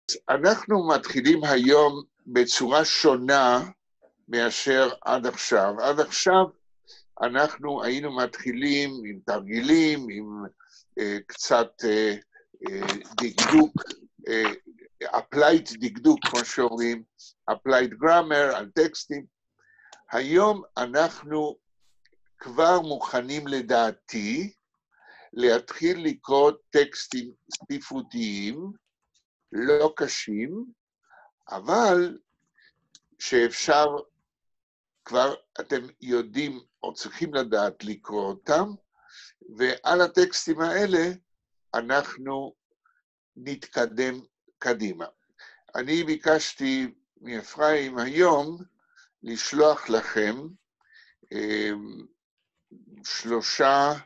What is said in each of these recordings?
אנחנו מתחילים היום בצורה שונה מאשר עד עכשיו. עד עכשיו אנחנו היינו מתחילים עם תרגילים, עם קצת דקדוק, applied דקדוק, כמו שאומרים, applied grammar על טקסטים. היום אנחנו כבר מוכנים לדעתי להתחיל לקרוא טקסטים ספרותיים, לא קשים, אבל שאפשר, כבר אתם יודעים או צריכים לדעת לקרוא אותם, ועל הטקסטים האלה אנחנו נתקדם קדימה. אני ביקשתי מאפרים היום לשלוח לכם 3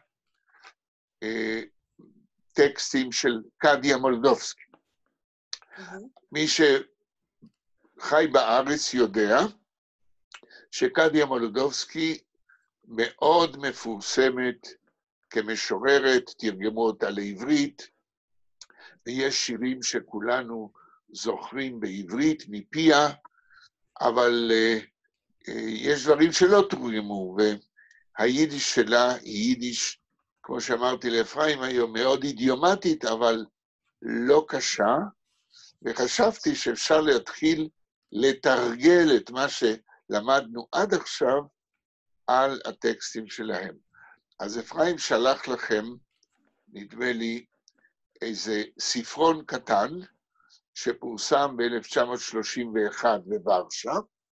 טקסטים של קדיה מולדובסקי. מי שחי בארץ יודע שקדיה מולדובסקי מאוד מפורסמת כמשוררת, תרגמו אותה לעברית, ויש שירים שכולנו זוכרים בעברית מפיה, אבל יש דברים שלא תורגמו, והיידיש שלה היא יידיש, כמו שאמרתי לאפרים היום, מאוד אידיומטית, אבל לא קשה, וחשבתי שאפשר להתחיל לתרגל את מה שלמדנו עד עכשיו על הטקסטים שלהם. אז אפרים שלח לכם, נדמה לי, איזה ספרון קטן, שפורסם ב-1931 בוורשה,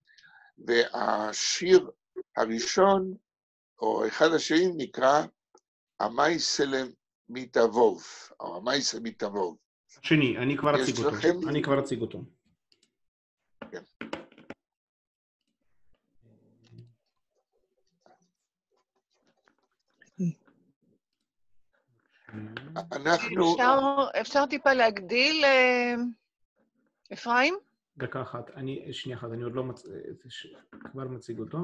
והשיר הראשון, או אחד השירים נקרא, המייסלם מתאבוב, או המייסלם מתאבוב. שני, אני כבר אציג אותו. אני כבר אציג אותו. כן. אנחנו... אפשר טיפה להגדיל, אפרים? דקה אחת, שנייה אחת, אני עוד לא כבר מציג אותו.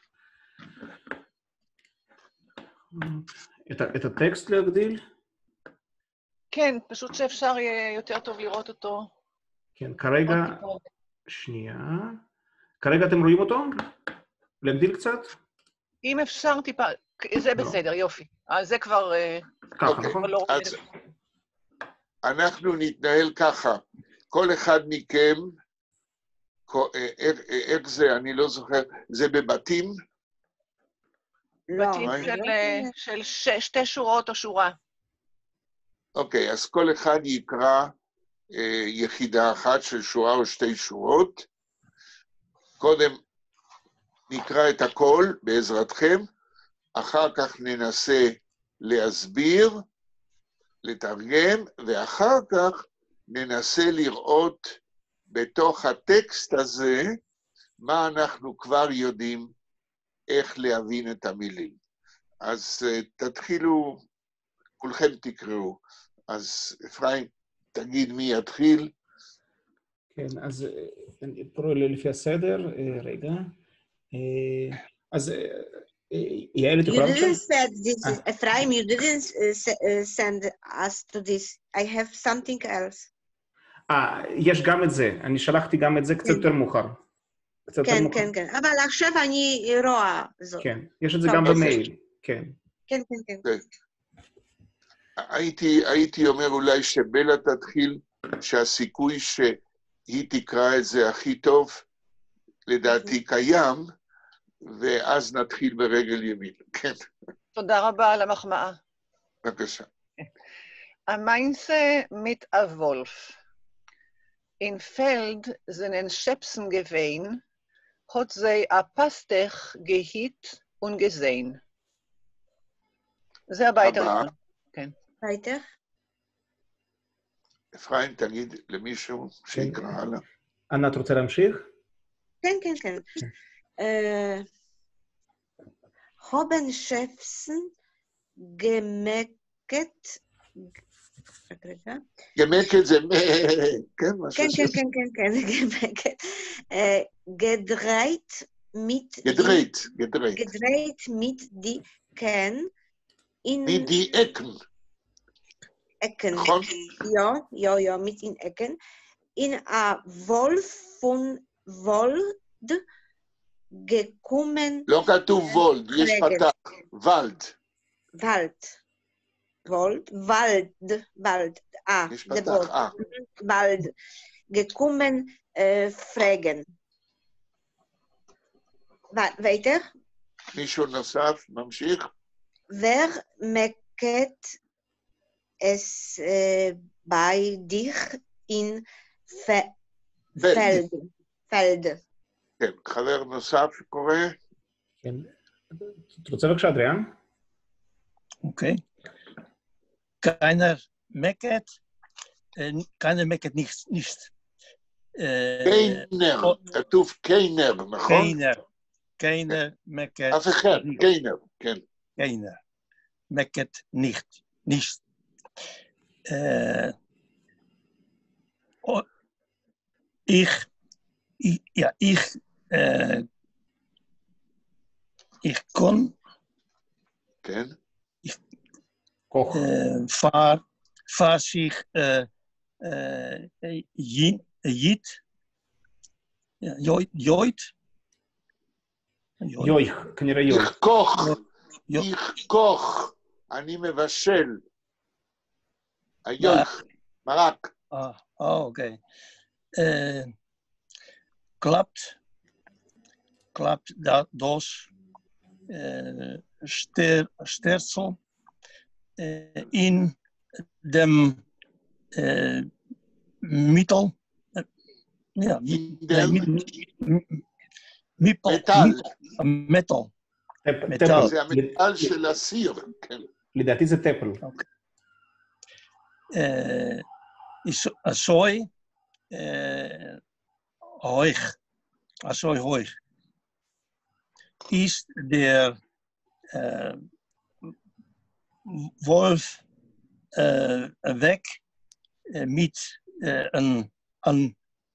את הטקסט להגדיל? כן, פשוט שאפשר יהיה יותר טוב לראות אותו. כן, כרגע... שנייה. כרגע אתם רואים אותו? להגדיל קצת? אם אפשר טיפה, זה בסדר, יופי. אז זה כבר... ככה, נכון? אז אנחנו נתנהל ככה. כל אחד מכם, איך זה, אני לא זוכר, זה בבתים? בתים של 2 שורות או שורה. אוקיי, אז כל אחד יקרא יחידה אחת של שורה או 2 שורות. קודם נקרא את הכל בעזרתכם, אחר כך ננסה להסביר, לתרגם, ואחר כך ננסה לראות בתוך הטקסט הזה מה אנחנו כבר יודעים איך להבין את המילים. אז תתחילו, כולכם תקראו. אז אפרים, תגיד מי יתחיל. כן, אז לפי הסדר, רגע. אז יעל, את יכולה... You didn't say this, Ephraim, you didn't send us to this. I have something else. יש גם את זה. אני שלחתי גם את זה קצת יותר מאוחר. כן, כן, כן. אבל עכשיו אני רואה זאת. כן, יש את זה גם במייל. כן. כן, כן, כן. הייתי אומר אולי שבלה תתחיל, שהסיכוי שהיא תקרא את זה הכי טוב, לדעתי קיים, ואז נתחיל ברגל ימין. כן. תודה רבה על המחמאה. בבקשה. Ameinse mit a Wolf. In Feld seinen Schäpsen gewehen, hat sie a Pastech gehit und gesehen. זה הבית הראשון. כן. weiter. אפרים, תגיד למישהו שיקרא הלאה. אנה, את רוצה להמשיך? כן, כן, כן. Haben Schäfsen gemeckt. גמקת זה... כן, משהו כן, כן, כן, כן, כן, גמקת. gedreht mit... gedreht mit die Ken in... mit die Ecken. Ecken. נכון? Ja, mit den Ecken. in a Wolf von Wold gekommen לא כתוב וולד, יש רגע. פתח, ולד. Wald. יש the פתח, boat. Wald. Gekommen fragen. Weiter. מישהו נוסף, ממשיך. Wer merkt es bei dich in Feld? כן, חבר נוסף קורא. כן. אתה רוצה בבקשה, אדריאן? Okay. Keiner meckert nicht. קיינר, כתוב קיינר, נכון? Keiner meckert אף אחד, קיינר, כן. Keiner meckert nicht. Ich kon כן. כוח. fahr sich יויך, כנראה יויך. איך כוח, אני מבשל. היויך, מרק. Okay. Klappt das Sterzel in dem Mittel, Metal. טפל. זה המטל של הסיר, כן. לדעתי זה טפל. Asoi hoich. Ist der Wolf weg mit een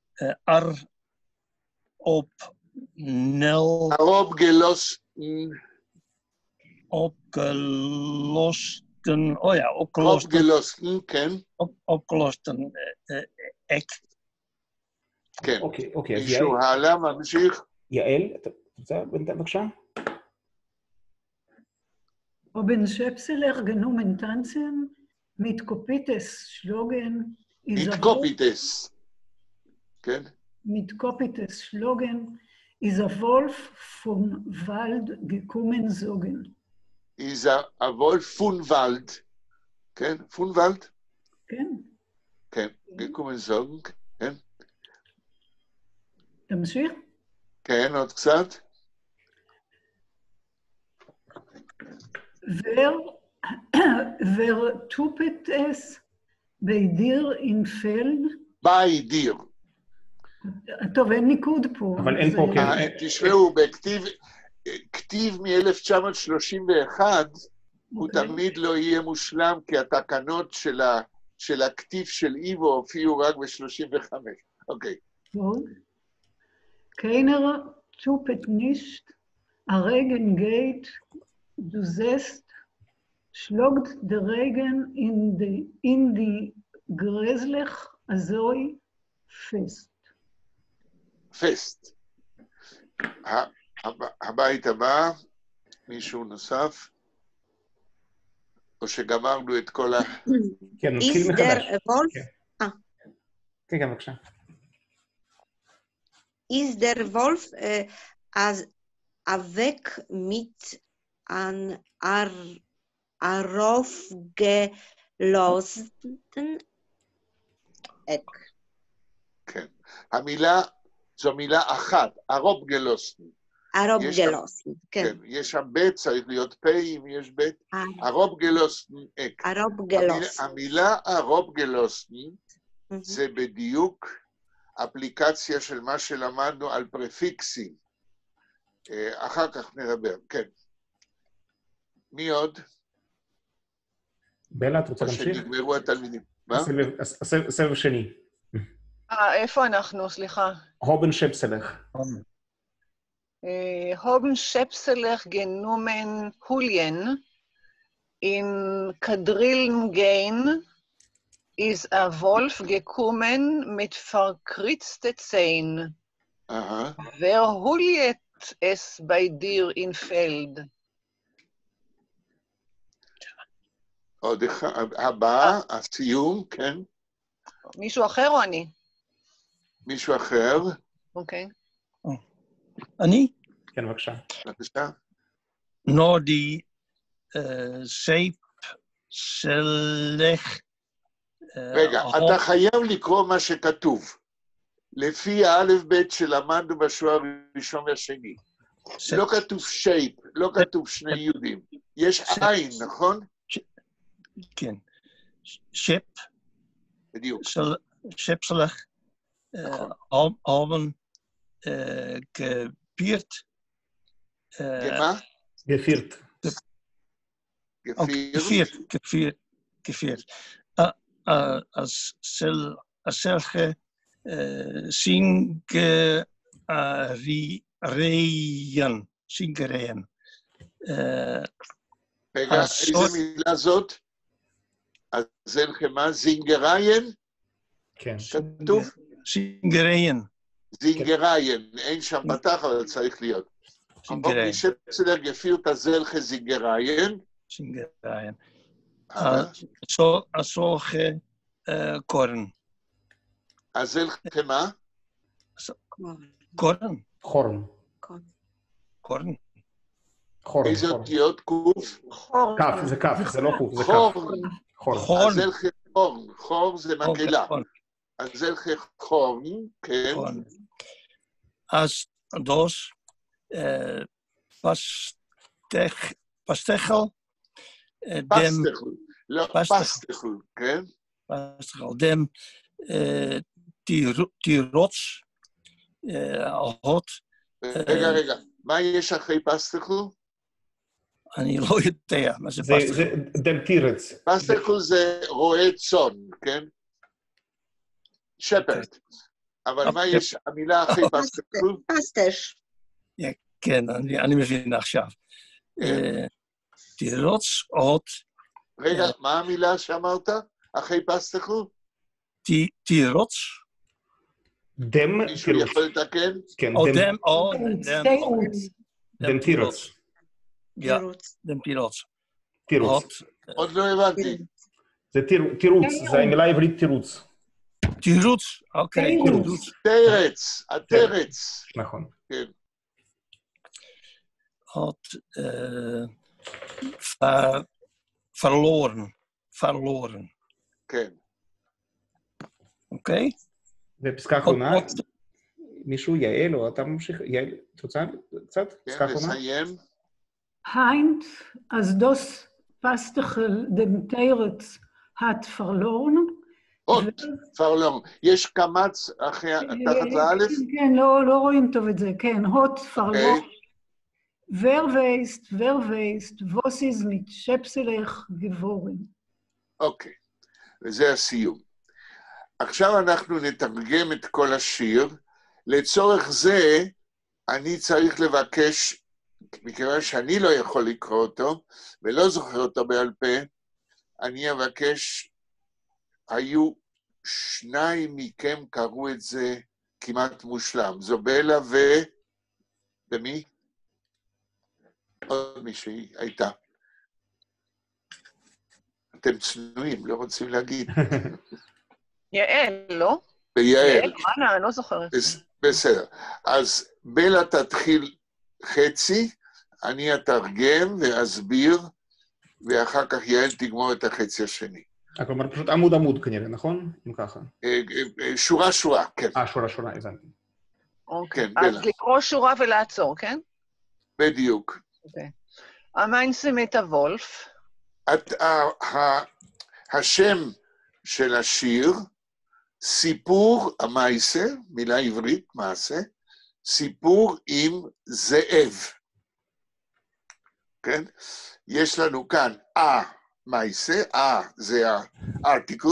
opgelosten ek. כן. אוקיי, אז מישהו הלאה, ממשיך. יעל, אתה רוצה בבקשה? Oben Schöpseler genommen tanzen, mit Kopites Schlogen, מתקופיטס. כן. mit Kopites Schlogen, ist a Wolf vom Wald gekommen sogen. Ist a Wolf von Wald. כן, von Wald? כן. כן, gekommen sogen, כן. תמשיך? כן, עוד קצת. Wer tupet es bei dir in Feld? bei dir. טוב, אין ניקוד פה. אבל אין פה כן. תשמעו, בכתיב מ-1931, הוא תמיד לא יהיה מושלם, כי התקנות של הכתיב של איבו הופיעו רק ב-35. אוקיי. טוב. Keiner tupet nicht, a Regen geht, du siehst, schlagt der Regen in die Gräslich azoi fest. פסט. הבית הבא, מישהו נוסף? או שגמרנו את כל ה... כן, נתחיל מחדש. כן, בבקשה. Ist der Wolf weg mit an aufgelosten Eck? כן. המילה, זו מילה אחת, הרובגלוסטן. הרובגלוסטן, כן. יש שם בית, צריך להיות פה, אם יש בית. הרובגלוסטן אק. הרובגלוסטן. המילה הרובגלוסטן זה בדיוק אפליקציה של מה שלמדנו על פרפיקסים. אחר כך נדבר, כן. מי עוד? בלה, את רוצה להמשיך? שנגמרו התלמידים. מה? הסבב שני. איפה אנחנו? סליחה. הובן שפסלך. הובן שפסלך גנומן הוליין, in Kadrillen gehen, ist ein Wolf gekommen mit verkritzten Zähnen. אהה. Wer holt es bei dir in Feld? עוד אחד, הבא, הסיום, כן? מישהו אחר או אני? מישהו אחר? אוקיי. אני? כן, בבקשה. בבקשה. Når de zeep שלך... רגע, אתה חייב לקרוא מה שכתוב. לפי האלף בית שלמדנו בשורה הראשון והשני. לא כתוב שייפ, לא כתוב שני יהודים. יש עין, נכון? כן. שפ. בדיוק. שפ שלך. haben gepiert. גמה? גפירט. gevierd. Als zelge singereien. רגע, איזה מילה זאת? זלחה מה? זינגריין? כן. כתוב? singereien. זינגריין. אין שם פתח, אבל צריך להיות. singereien. משפצלר גפירט הזלחה זינגריין. singereien. Solche korn. הזלחה מה? korn. חורן. korn. חורן. איזה אותיות? קוף? חורן. כף, זה כף, זה לא קוף, זה כף. חורן. חורן. הזלחה חורן. חורן זה מקהלה. הזלחה חורן, כן. Als dos pastechel. פסטחל. לא, פסטחל, כן? פסטחל. דם תירוץ. הות. רגע. מה יש אחרי פסטחל? אני לא יודע מה זה פסטחל. זה דם תירץ. פסטחל זה רועה צאן, כן? שפרד. אבל מה יש המילה אחרי פסטחל? פסטש. כן, אני מבין עכשיו. תירוץ, הות. רגע, מה המילה שאמרת? אחרי פסטחל? תירוץ. דם מישהו תירוץ. יכול לתקן? כן, דם, דם תירוץ. דם תירוץ. תירוץ. עוד לא הבנתי. זה תירוץ, זה המילה העברית תירוץ. תירוץ, אוקיי. תרץ, התרץ. נכון. כן. Had verloren. כן. אוקיי? ופסקה אחרונה, מישהו, יעל, או אתה ממשיך, יעל, את רוצה קצת? פסקה כן, אחרונה? לסיים. Heint, als das Pastechel dem Teretz hat verloren. עוד, פרלון. יש קמץ תחת לאלף? כן, לא רואים טוב את זה, כן, הוט פרלון. Wer weiß, was ist mit Schäpselech geworden? אוקיי, וזה הסיום. עכשיו אנחנו נתרגם את כל השיר. לצורך זה, אני צריך לבקש, מכיוון שאני לא יכול לקרוא אותו, ולא זוכר אותו בעל פה, אני אבקש, היו שניים מכם קראו את זה כמעט מושלם. זובלה ומי? עוד מישהי הייתה. אתם צנועים, לא רוצים להגיד. יעל, לא? ויעל. אנה, אני לא זוכרת. בסדר. אז בלה תתחיל חצי, אני אתרגם ואסביר, ואחר כך יעל תגמור את החצי השני. כלומר, פשוט עמוד כנראה, נכון? אם ככה. שורה, כן. שורה, הבנתי. אוקיי. כן, בלה. אז לקרוא שורה ולעצור, כן? בדיוק. אוקיי. המיינסם את הוולף. השם של השיר, סיפור המייסה, מילה עברית, מעשה, סיפור עם זאב. כן? יש לנו כאן מייסה, זה הארטיקל,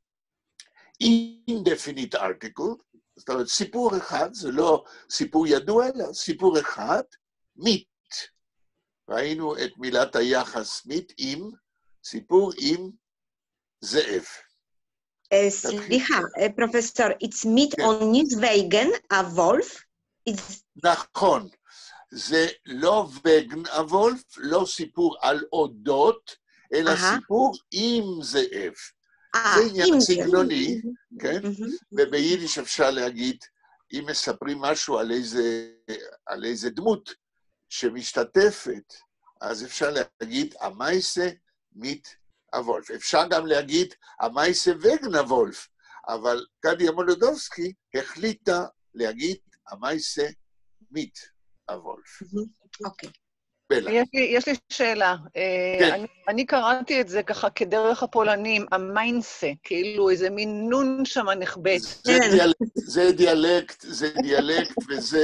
indefinite article, זאת אומרת, סיפור אחד, זה לא סיפור ידוע, אלא סיפור אחד, mit. ראינו את מילת היחס mit עם, סיפור עם זאב. סליחה, פרופסור, it's meet on Niswegen, a wolf? נכון. זה לא וגן הוולף, לא סיפור על אודות, אלא סיפור עם זאב. זה עניין סגנוני, כן? וביידיש אפשר להגיד, אם מספרים משהו על איזה דמות שמשתתפת, אז אפשר להגיד, המייסה מיט הוולף. אפשר גם להגיד, המייסה וגן הוולף, אבל קדיה מולודובסקי החליטה להגיד, המייסה מיט הוולף. אוקיי. בלה. יש לי שאלה. כן. אני קראתי את זה ככה כדרך הפולנים, המיינסה, כאילו איזה מין נון שם נחבאת. זה דיאלקט וזה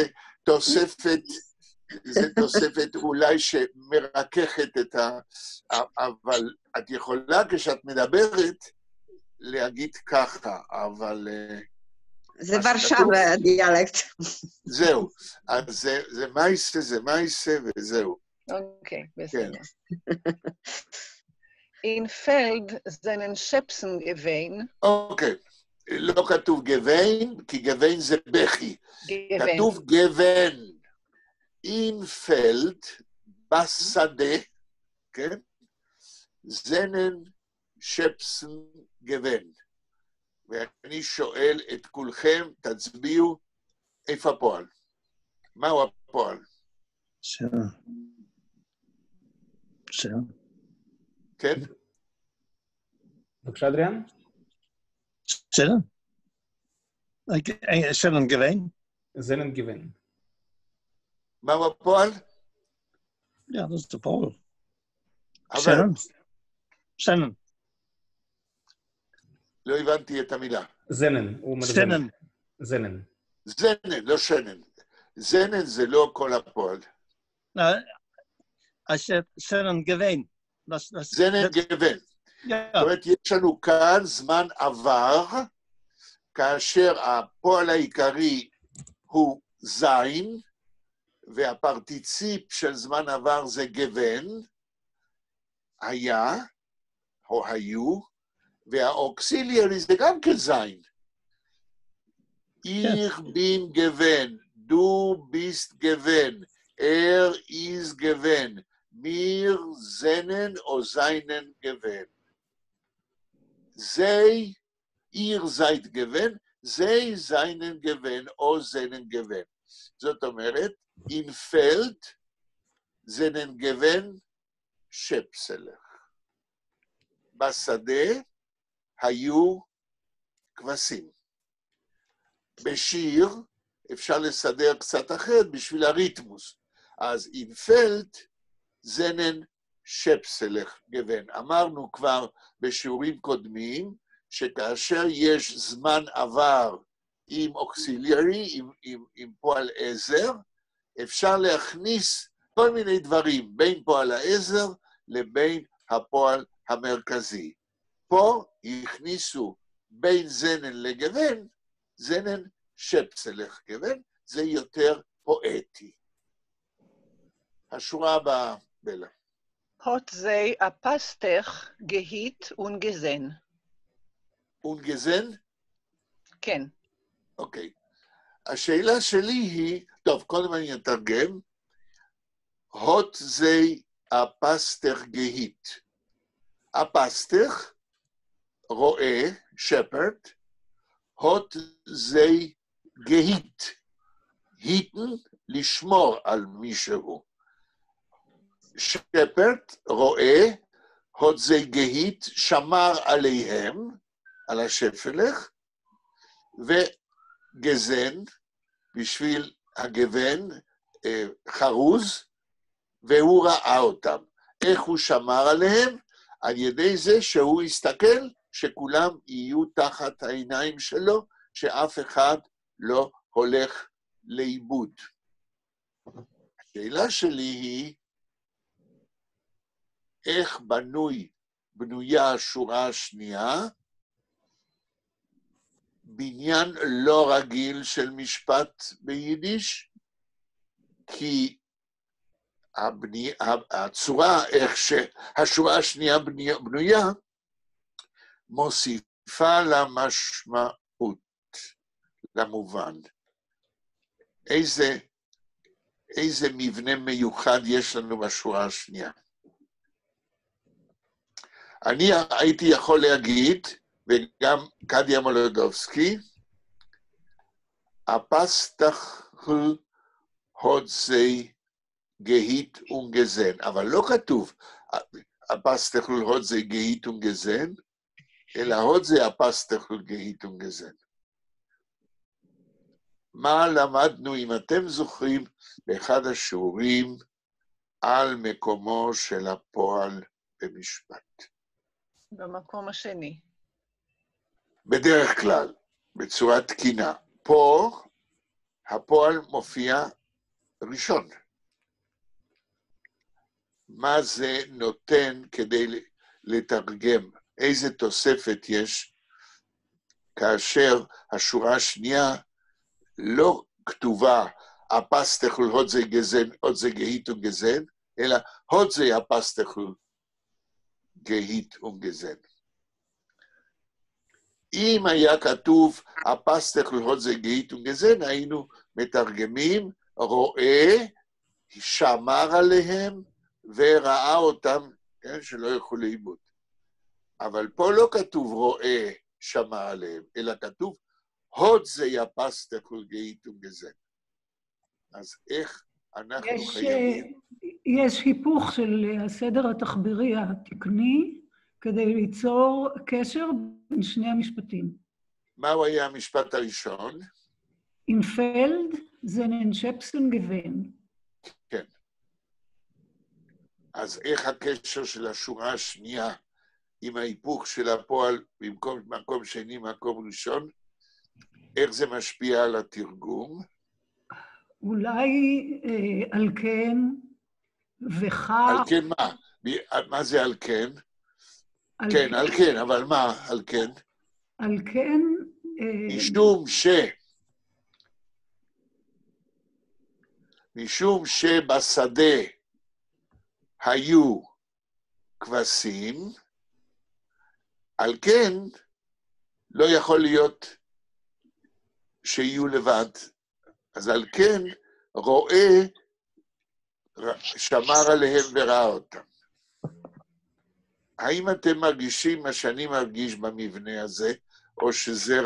תוספת אולי שמרככת את אבל את יכולה כשאת מדברת להגיד ככה, אבל... זה ורשבה הדיאלקט. זהו, אז זה מייסה וזהו. אוקיי, בסדר. In Feld seinen Schöpfen gewesen. אוקיי, לא כתוב גוון, כי גוון זה בכי. כתוב גוון. In Feld, בשדה, כן? זנן שפסן גוון. ואני שואל את כולכם, תצביעו, איפה הפועל? מהו הפועל? בסדר. כן? בבקשה, אדריאן? בסדר. זנן גוון? זנן גוון. מהו הפועל? Ja, dat is de Pool. אבל... Zennen. לא הבנתי את המילה. זנן. הוא מדבר. Zennen. זנן. זנן, לא שנן. זנן זה לא כל הפועל. Als je zennen gewen. זנן גוון. זאת Ja, אומרת, יש לנו כאן זמן עבר, כאשר הפועל העיקרי הוא זין, והפרטיציפ של זמן עבר זה גוון, היה, או היו, והאוקסיליארי זה גם כזין. Ich bin gewesen, du bist gewesen, ist gewesen, wir seinen או seinen gewesen. Sie, ihr seid gewesen, sie seinen gewesen או seinen gewesen. זאת אומרת, in Feld seinen gewesen שפסלך. בשדה היו כבשים. בשיר אפשר לסדר קצת אחרת בשביל הריתמוס. אז in Feld seinen שפסלך גוון. אמרנו כבר בשיעורים קודמים, שכאשר יש זמן עבר עם אוקסיליארי, עם פועל עזר, אפשר להכניס כל מיני דברים בין פועל העזר לבין הפועל המרכזי. פה הכניסו בין זנן לגוון, זנן שפסלך גוון, זה יותר פואטי. השורה הבאה, בלה. Hat sie a Pastech gehit und gesehen. אונגזן? כן. אוקיי. השאלה שלי היא, טוב, קודם אני אתרגם, הוט זי הפסטך גהית. הפסטך רואה, שפרד, הוט זי גהית. היטן, לשמור על מישהו. שפרד רואה, הוט זי גהית, שמר עליהם, על השפלך, וגזן, בשביל הגוון, חרוז, והוא ראה אותם. איך הוא שמר עליהם? על ידי זה שהוא הסתכל, שכולם יהיו תחת העיניים שלו, שאף אחד לא הולך לאיבוד. השאלה שלי היא, איך בנויה השורה השנייה, בניין לא רגיל של משפט ביידיש, כי הצורה, איך שהשורה השנייה בנויה, מוסיפה חשיפה למשמעות, למובן. איזה מבנה מיוחד יש לנו בשורה השנייה. אני הייתי יכול להגיד, וגם קדיה מולודובסקי, הפסטחל הודזי גהית ונגזן, אבל לא כתוב הפסטחל הודזי גהית ונגזן, אלא הודזי הפסטחל גהית ונגזן. מה למדנו, אם אתם זוכרים, באחד השיעורים על מקומו של הפועל במשפט? במקום השני. בדרך כלל, בצורה תקינה. פה הפועל מופיע ראשון. מה זה נותן כדי לתרגם? איזה תוספת יש כאשר השורה השנייה לא כתובה הפסטחל הודזי גזן, הודזי גהית ונגזן, אלא הודזי הפסטחל גהית ונגזן. אם היה כתוב הפסטחל הודזי גהית ונגזן, היינו מתרגמים, רואה, שמר עליהם וראה אותם, כן, שלא ילכו לאיבוד. אבל פה לא כתוב רואה, שמר עליהם, אלא כתוב הודזי הפסטחל גהית ונגזן. אז איך אנחנו חייבים? יש היפוך של הסדר התחבירי התקני, כדי ליצור קשר בין שני המשפטים. מהו היה המשפט הראשון? In Feld sind in Schöpfen gewesen. כן. אז איך הקשר של השורה השנייה עם ההיפוך של הפועל במקום מקום שני, מקום ראשון? איך זה משפיע על התרגום? אולי על כן וכך... על כן מה? מה זה על כן? כן, על כן, אבל מה על כן? על כן... משום שבשדה היו כבשים, על כן לא יכול להיות שיהיו לבד. אז על כן רואה, שמר עליהם וראה אותם. האם אתם מרגישים מה שאני מרגיש במבנה הזה, או שזה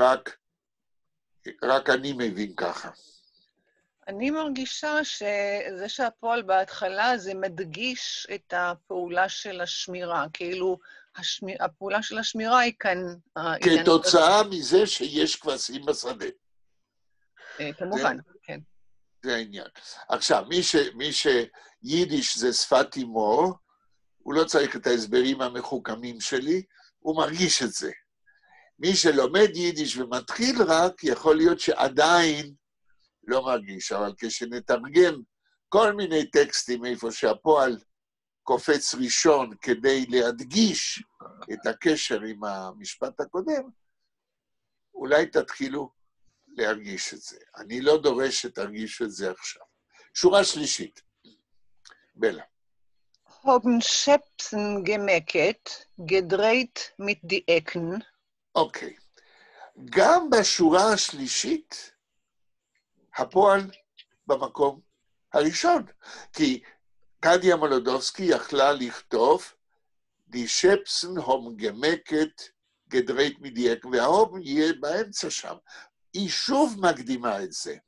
רק אני מבין ככה? אני מרגישה שזה שהפועל בהתחלה זה מדגיש את הפעולה של השמירה, כאילו הפעולה של השמירה היא כאן... כתוצאה מזה שיש כבשים בשדה. כמובן, כן. זה העניין. עכשיו, מי שיידיש זה שפת אמו, הוא לא צריך את ההסברים המחוכמים שלי, הוא מרגיש את זה. מי שלומד יידיש ומתחיל רק, יכול להיות שעדיין לא מרגיש, אבל כשנתרגם כל מיני טקסטים איפה שהפועל קופץ ראשון כדי להדגיש את הקשר עם המשפט הקודם, אולי תתחילו להרגיש את זה. אני לא דורש שתרגישו את זה עכשיו. שורה שלישית. בלה. Haben Schöpfen gemecket, gedreht mit die Ecken. אוקיי. גם בשורה השלישית, הפועל במקום הראשון. כי קדיה מולודובסקי יכלה לכתוב, die Schöpfen haben gemecket, gedreht mit die Ecken, וההום יהיה באמצע שם. היא שוב מקדימה את זה.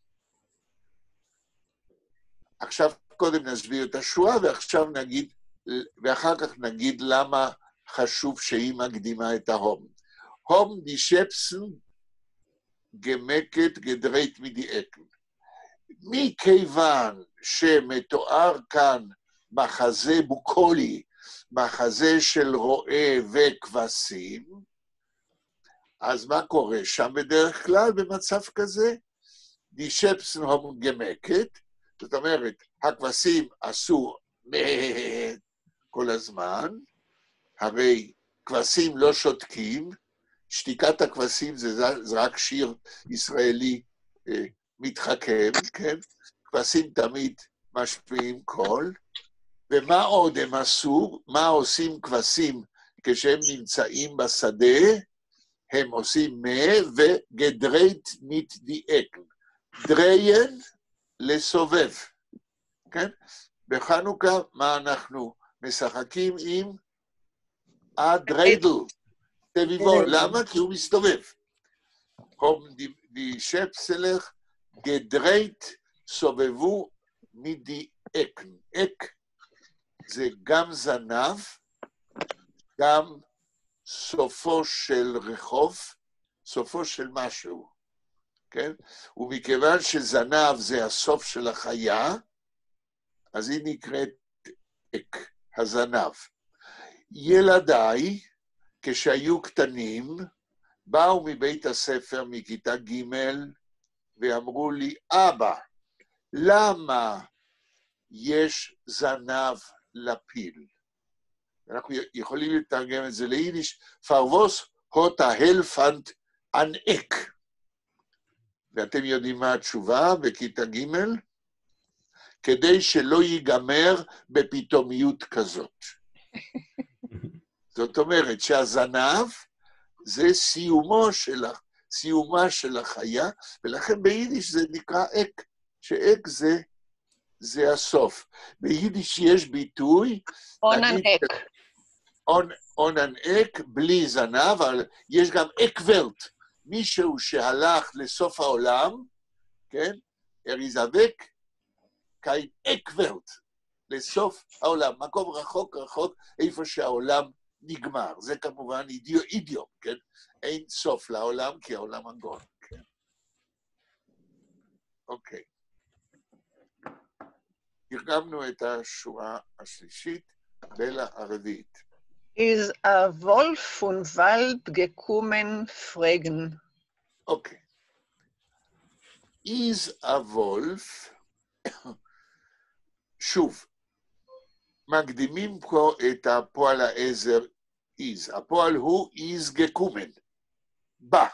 עכשיו קודם נסביר את השורה, ואחר כך נגיד למה חשוב שהיא מקדימה את ההום. הום די שפסן גמקת גדרית מדי אקן. מכיוון שמתואר כאן מחזה בוקולי, מחזה של רועה וכבשים, אז מה קורה שם בדרך כלל במצב כזה? די שפסן הום גמקת, זאת אומרת, הכבשים עשו כל הזמן, הרי כבשים לא שותקים, שתיקת הכבשים זה רק שיר ישראלי מתחכם, כן? כבשים תמיד משפיעים קול, ומה עוד הם עשו? מה עושים כבשים כשהם נמצאים בשדה? הם עושים וגדרייט מתדיאקן. דריין לסובב, כן? בחנוכה, מה אנחנו משחקים עם הדריידל, סביבו. למה? כי הוא מסתובב. הום די שפסלך, גדרייט סובבו מתדיאקן. אק זה גם זנב, גם סופו של רחוב, סופו של משהו, כן? ומכיוון שזנב זה הסוף של החיה, אז היא נקראת אק, הזנב. ילדיי, כשהיו קטנים, באו מבית הספר מכיתה ג' ואמרו לי, אבא, למה יש זנב לפיל? אנחנו יכולים לתרגם את זה ליידיש, פרווס הוטה הלפנט אנאק. ואתם יודעים מה התשובה בכיתה ג'? כדי שלא ייגמר בפתאומיות כזאת. זאת אומרת שהזנב זה סיומה של החיה, ולכן ביידיש זה נקרא אק, שאק זה הסוף. ביידיש יש ביטוי, אונן-אק. אונן-אק, בלי זנב, אבל יש גם אק-ולט. מישהו שהלך לסוף העולם, כן? אריזאבק, קיין אק-ולט, לסוף העולם, מקום רחוק רחוק, איפה שהעולם נגמר. זה כמובן אידיום, כן? אין סוף לעולם, כי העולם עגול, כן? אוקיי. תרגמנו את השורה השלישית, בלה הרביעית. Is a Wolf und Wald gekommen fragen. אוקיי. Is a Wolf, שוב, מקדימים פה את הפועל העזר is. הפועל הוא is gekommen. בא.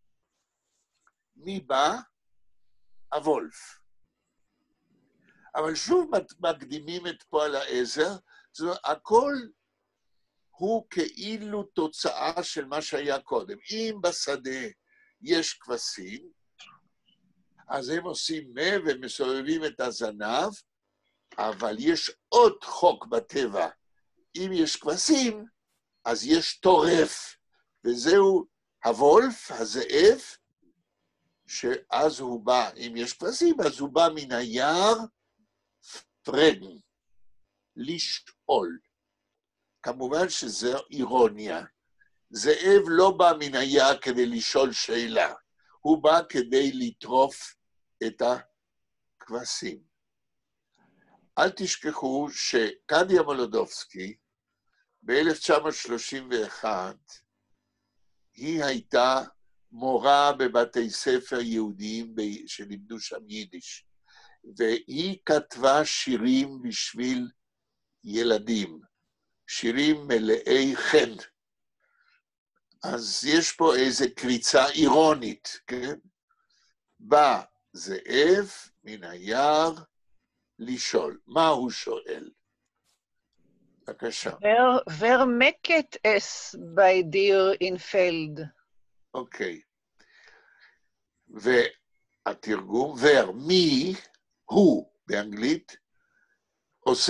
מי בא? הוולף. אבל שוב מקדימים את פועל העזר, זאת אומרת, הכל הוא כאילו תוצאה של מה שהיה קודם. אם בשדה יש כבשים, אז הם עושים ומסובבים את הזנב, אבל יש עוד חוק בטבע. אם יש כבשים, אז יש טורף, וזהו הוולף, הזאב, שאז הוא בא, אם יש כבשים, אז הוא בא מן היער, פרגן, לשאול. כמובן שזו אירוניה. זאב לא בא מן היער כדי לשאול שאלה, הוא בא כדי לטרוף את הכבשים. אל תשכחו שקדיה מולודובסקי, ב-1931, היא הייתה מורה בבתי ספר יהודיים שלימדו שם יידיש, והיא כתבה שירים בשביל ילדים, שירים מלאי חן. אז יש פה איזו קריצה אירונית, כן? בא זאב מן היער לשאול. מה הוא שואל? בבקשה. Wer mecket es bei dir in Feld? אוקיי. והתרגום, מי, הוא באנגלית, עושה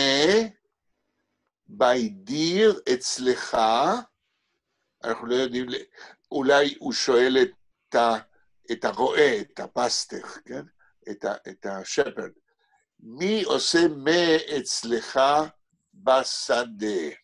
by dir אצלך, אנחנו לא יודעים, אולי הוא שואל את הרועה, את הפסטך, כן? את השפרד. מי עושה אצלך בשדה?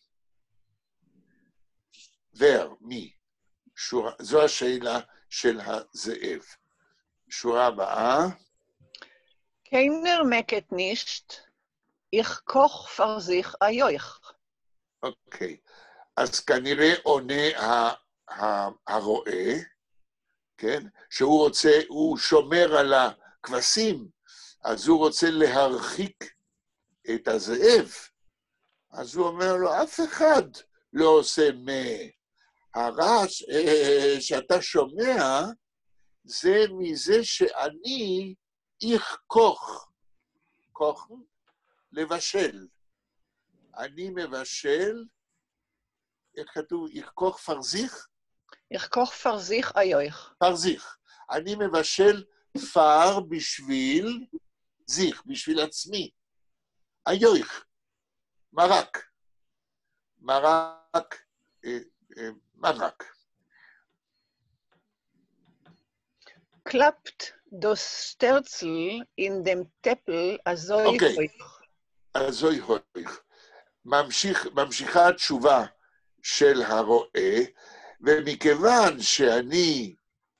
מי? זו השאלה של הזאב. שורה הבאה. Keiner mecket nicht, ich koch für sich euch. אוקיי. אז כנראה עונה הרועה, כן? שהוא רוצה, הוא שומר על הכבשים, אז הוא רוצה להרחיק את הזאב. אז הוא אומר לו, אף אחד לא עושה הרעש שאתה שומע, זה מזה שאני כוך, לבשל. אני מבשל, איך כתוב, כוך פרזיך? יחכוך פרזיך איוך. פרזיך. אני מבשל פר בשביל זיך, בשביל עצמי. איוך. מרק. מרק. מרק. Klappt das Sterzel in dem Teppel azoi hoich. azoi hoich. ממשיכה התשובה של הרועה, ומכיוון שאני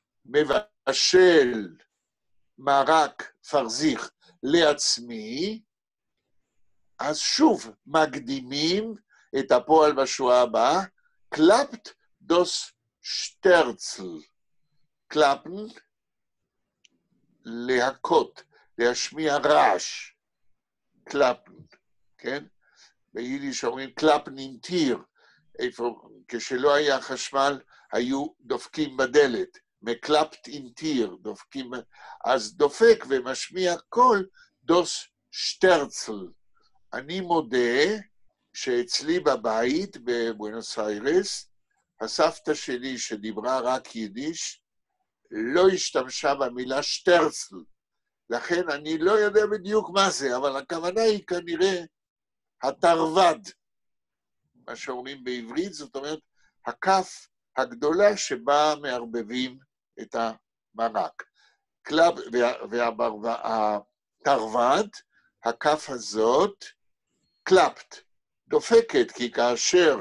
מבשל מרק פרזיך לעצמי, אז שוב מקדימים את הפועל בשורה הבאה, קלפט דוס שטרצל. קלפן, להכות, להשמיע רעש. קלפן, כן? ביידיש אומרים קלפן עם טיר, איפה, כשלא היה חשמל, היו דופקים בדלת, מקלפט עם טיר, דופקים, אז דופק ומשמיע קול, דוס שטרצל. אני מודה שאצלי בבית בבואנוס איירס, הסבתא שלי שדיברה רק יידיש, לא השתמשה במילה שטרצל. לכן אני לא יודע בדיוק מה זה, אבל הכוונה היא כנראה התרווד, מה שאומרים בעברית, זאת אומרת, הכף הגדולה שבה מערבבים את המרק. והתרווד, הכף הזאת, קלפט, דופקת, כי כאשר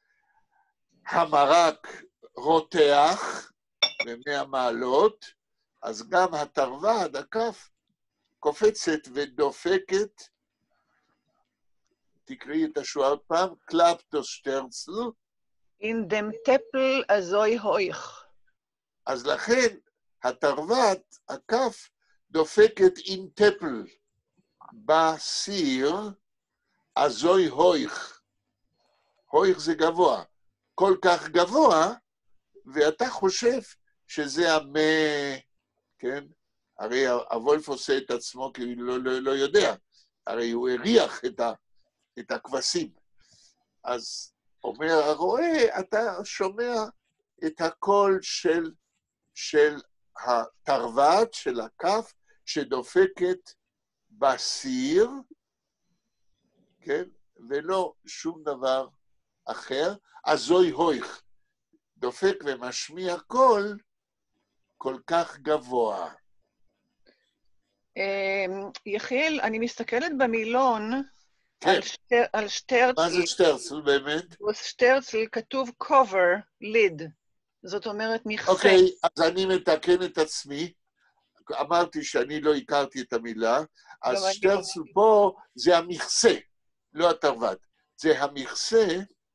המרק רותח ב100 מעלות, אז גם התרווד, הכף, קופצת ודופקת, תקראי את השורה עוד פעם, קלפטוס שטרצל. In dem Teppel azoi hoich. אז לכן, התרווד, הכף, דופקת עם טפל בסיר, azoi הויך. הויך זה גבוה. כל כך גבוה, ואתה חושב שזה כן? הרי הוולף עושה את עצמו כאילו לא יודע. הרי הוא הריח את הכבשים. אז אומר הרועה, אתה שומע את הקול של התרווד, של הכף, שדופקת בסיר, כן? ולא שום דבר אחר. azoi הויך, דופק ומשמיע קול כל כך גבוה. יחיאל, אני מסתכלת במילון, כן. על שטרצל. מה זה שטרצל באמת? שטרצל כתוב cover, lid. זאת אומרת מכסה. אוקיי, אז אני מתקן את עצמי. אמרתי שאני לא הכרתי את המילה, אז שטרצל פה זה המכסה, לא התרווד. זה המכסה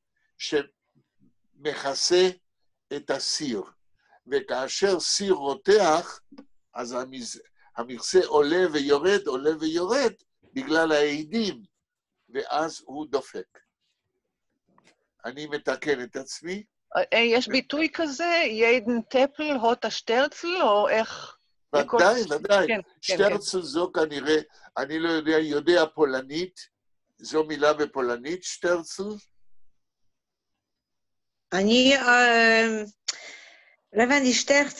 שמכסה את הסיר. וכאשר סיר רותח, אז המכסה עולה ויורד בגלל העדים, ואז הוא דופק. אני מתקן את עצמי. יש ביטוי כזה, ידן טפל, הוטה שטרצל, או איך? ודאי. שטרצל זו כנראה, אני לא יודע פולנית, זו מילה בפולנית, שטרצל? אני, לא הבנתי,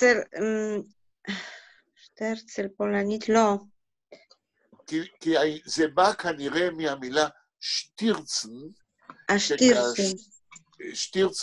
שטרצל פולנית לא. כי זה בא כנראה מהמילה שטירצן. שטירצן,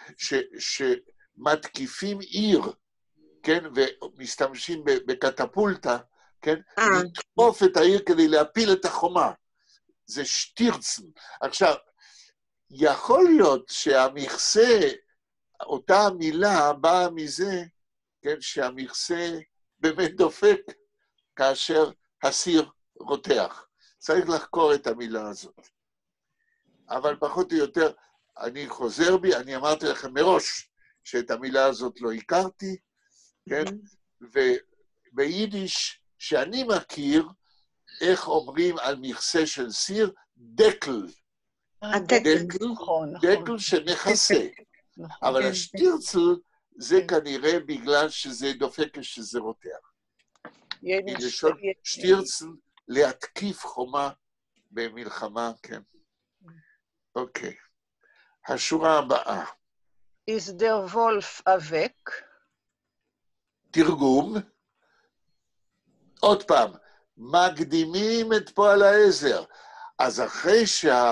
שמתקיפים עיר, כן, ומשתמשים בקטפולטה, כן, לתקוף את העיר כדי להפיל את החומה. זה שטירצן. עכשיו, יכול להיות שהמכסה, אותה המילה באה מזה, כן, שהמכסה באמת דופק כאשר הסיר רותח. צריך לחקור את המילה הזאת. אבל פחות או יותר, אני חוזר בי, אני אמרתי לכם מראש שאת המילה הזאת לא הכרתי, כן? וביידיש שאני מכיר, איך אומרים על מכסה של סיר? דקל. דקל שמכסה. אבל השטירצל זה כנראה בגלל שזה דופק כשזה רותח. מלשון שטירצל להתקיף חומה במלחמה, כן. אוקיי. השורה הבאה. Is der Wolf awake? תרגום. עוד פעם, מקדימים את פועל העזר. אז אחרי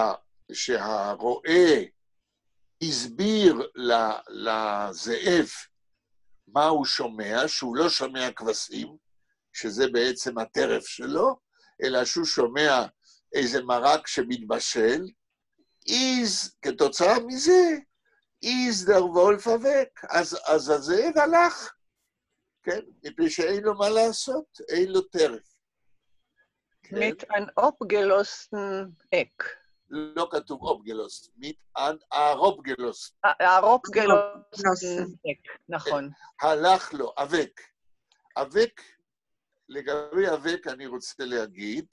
שהרועה הסביר לזאב מה הוא שומע, שהוא לא שומע כבשים, שזה בעצם הטרף שלו, אלא שהוא שומע איזה מרק שמתבשל, כתוצאה מזה, is der Wolf awake. אז הזאב הלך, כן? מפני שאין לו מה לעשות, אין לו טרף. Mit an abgelösten Eck. לא כתוב אופגלוסט, הרופגלוסט. הרופגלוסטן Eck, נכון. הלך לו, אבק. אבק, לגבי אבק אני רוצה להגיד,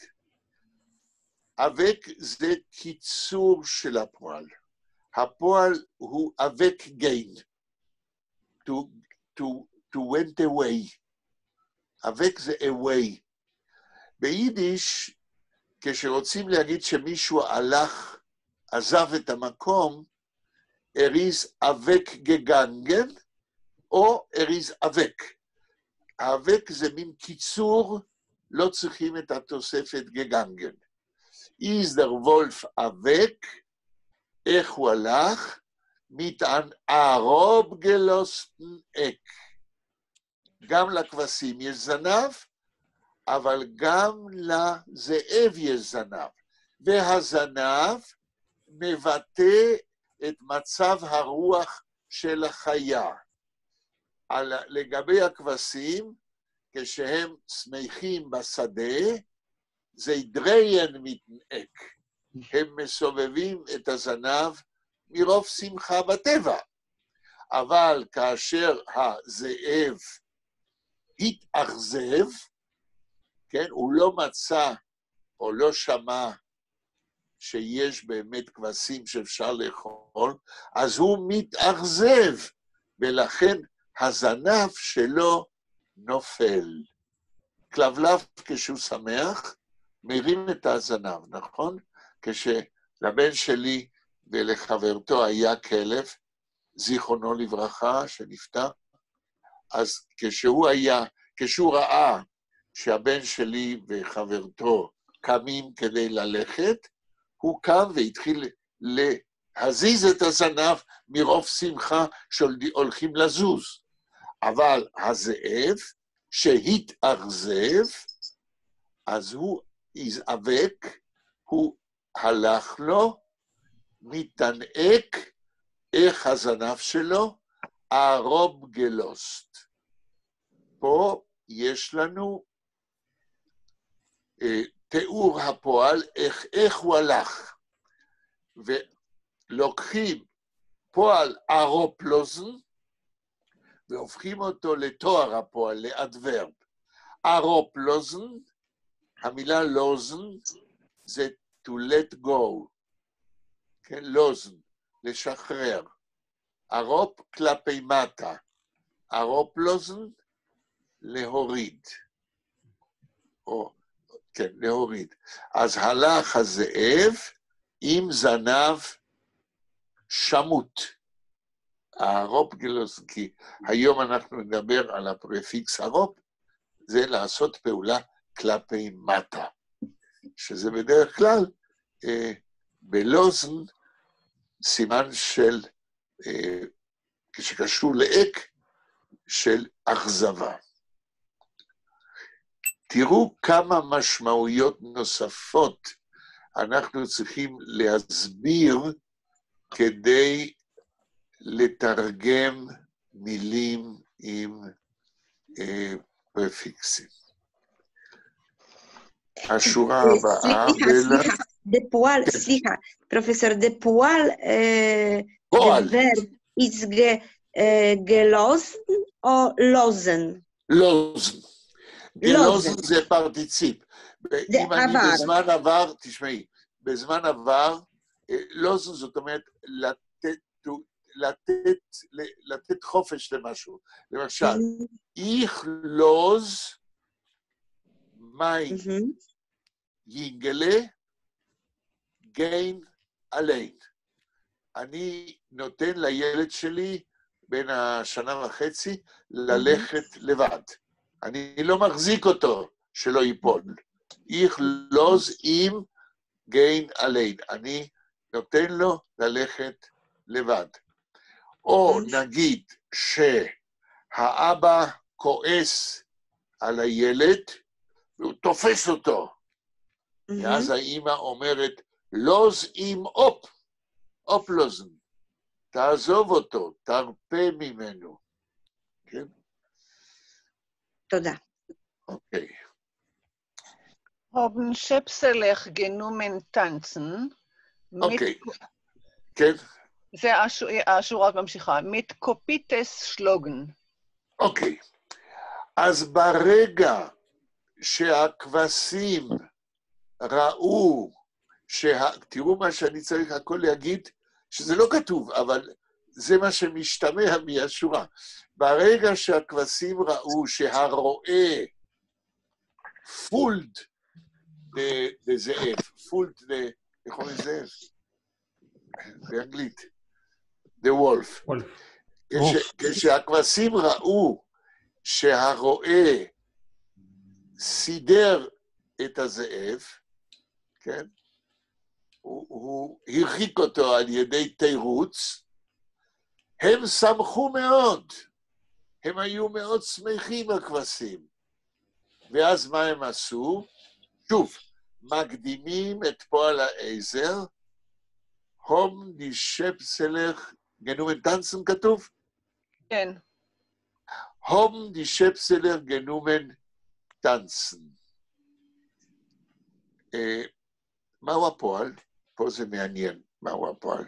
אבק זה קיצור של הפועל. הפועל הוא אבק גיין. To went away. אבק זה away. ביידיש, כשרוצים להגיד שמישהו הלך, עזב את המקום, is אבק גגנגן, או is אבק. האבק זה מין קיצור, לא צריכים את התוספת גגנגן. is der Wolf אבק, איך הוא הלך? מיטען הרופגלוסטן אק. גם לכבשים יש זנב, אבל גם לזאב יש זנב. והזנב מבטא את מצב הרוח של החיה. לגבי הכבשים, כשהם שמחים בשדה, זה דריין מתנק. הם מסובבים את הזנב מרוב שמחה בטבע. אבל כאשר הזאב התאכזב, כן, הוא לא מצא או לא שמע שיש באמת כבשים שאפשר לאכול, אז הוא מתאכזב, ולכן הזנב שלו נופל. כלבלב כשהוא שמח, מרים את הזנב, נכון? כשלבן שלי ולחברתו היה כלב, זיכרונו לברכה, שנפטר, אז כשהוא ראה שהבן שלי וחברתו קמים כדי ללכת, הוא קם והתחיל להזיז את הזנב מרוב שמחה שהולכים לזוז. אבל הזאב שהתאכזב, אז הוא הזאבק, הוא הלך לו, מתענק, איך הזנב שלו, הרופגלוסט. פה יש לנו תיאור הפועל, איך הוא הלך. ולוקחים פועל הרופלוזן, והופכים אותו לתואר הפועל, לאדברב. הרופלוזן, המילה לוזן, זה to let go. כן, לוזן, לשחרר. הרופ כלפי מטה. הרופלוזן, להוריד. כן, להוריד. אז הלך הזאב עם זנב שמות. הרופגלוס, כי היום אנחנו נדבר על הפרפיקס הרופ, זה לעשות פעולה כלפי מטה, שזה בדרך כלל בלוזן סימן של, כשקשור לאק, של אכזבה. תראו כמה משמעויות נוספות אנחנו צריכים להסביר כדי לתרגם מילים עם פרפיקסים. השורה הבאה... סליחה, פרופסור, פועל, is gelaufen או לוזן? לוזן. גלוזן זה פרטיציפ. אם אני בזמן עבר, תשמעי, בזמן עבר, לוזן זאת אומרת לתת חופש למשהו. למשל, איך לוז מיין יינגלה גיין עליין. אני נותן לילד שלי בין השנה וחצי, ללכת לבד. אני לא מחזיק אותו שלא ייפול. איך לוז עם גיין עליין. אני נותן לו ללכת לבד. או נגיד שהאבא כועס על הילד, והוא תופס אותו. ואז האמא אומרת, לוז עם אופ לוזן. תעזוב אותו, תרפה ממנו. כן? תודה. אוקיי. Haben Schäpselech genommen tanzen. אוקיי. כן? זה השורה ממשיכה. mit Kopites schlagen. אוקיי. אז ברגע שהכבשים ראו, תראו מה שאני צריך הכל להגיד, שזה לא כתוב, אבל זה מה שמשתמע מהשורה. ברגע שהכבשים ראו שהרועה פולד לזאב, פולד איך אומרים זאב? באנגלית. The wolf. כשהכבשים ראו שהרועה סידר את הזאב, כן? הוא הרחיק אותו על ידי תירוץ, הם שמחו מאוד, הם היו מאוד שמחים הכבשים. ואז מה הם עשו? שוב, מקדימים את פועל העזר, הום דישפסלך, גנומן טנסן כתוב? כן. הום דישפסלך גנומן טנסן. מהו הפועל? פה זה מעניין, מהו הפועל?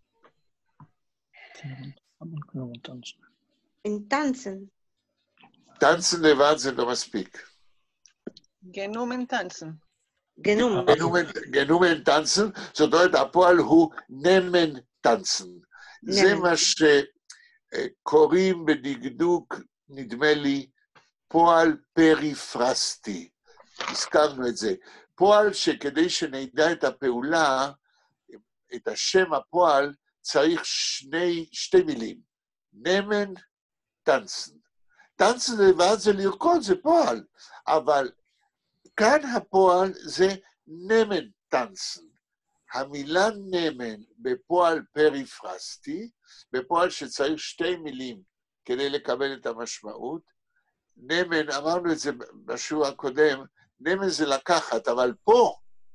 טנסן. טנסן לבד זה לא מספיק. גנומן טנסן. גנומן טנסן, זאת אומרת, הפועל הוא נמן טנסן. זה מה שקוראים בדקדוק, נדמה לי, פועל פריפרסטי. הזכרנו את זה. פועל שכדי שנדע את הפעולה, את השם הפועל, צריך שתי מילים. נמן, טנסן. טנסן לבד זה לרקוד, זה פועל. אבל כאן הפועל זה נמן טנסן. המילה נמן בפועל פריפרסטי, בפועל שצריך שתי מילים כדי לקבל את המשמעות. נמן, אמרנו את זה בשיעור הקודם, נמן זה לקחת, אבל פה,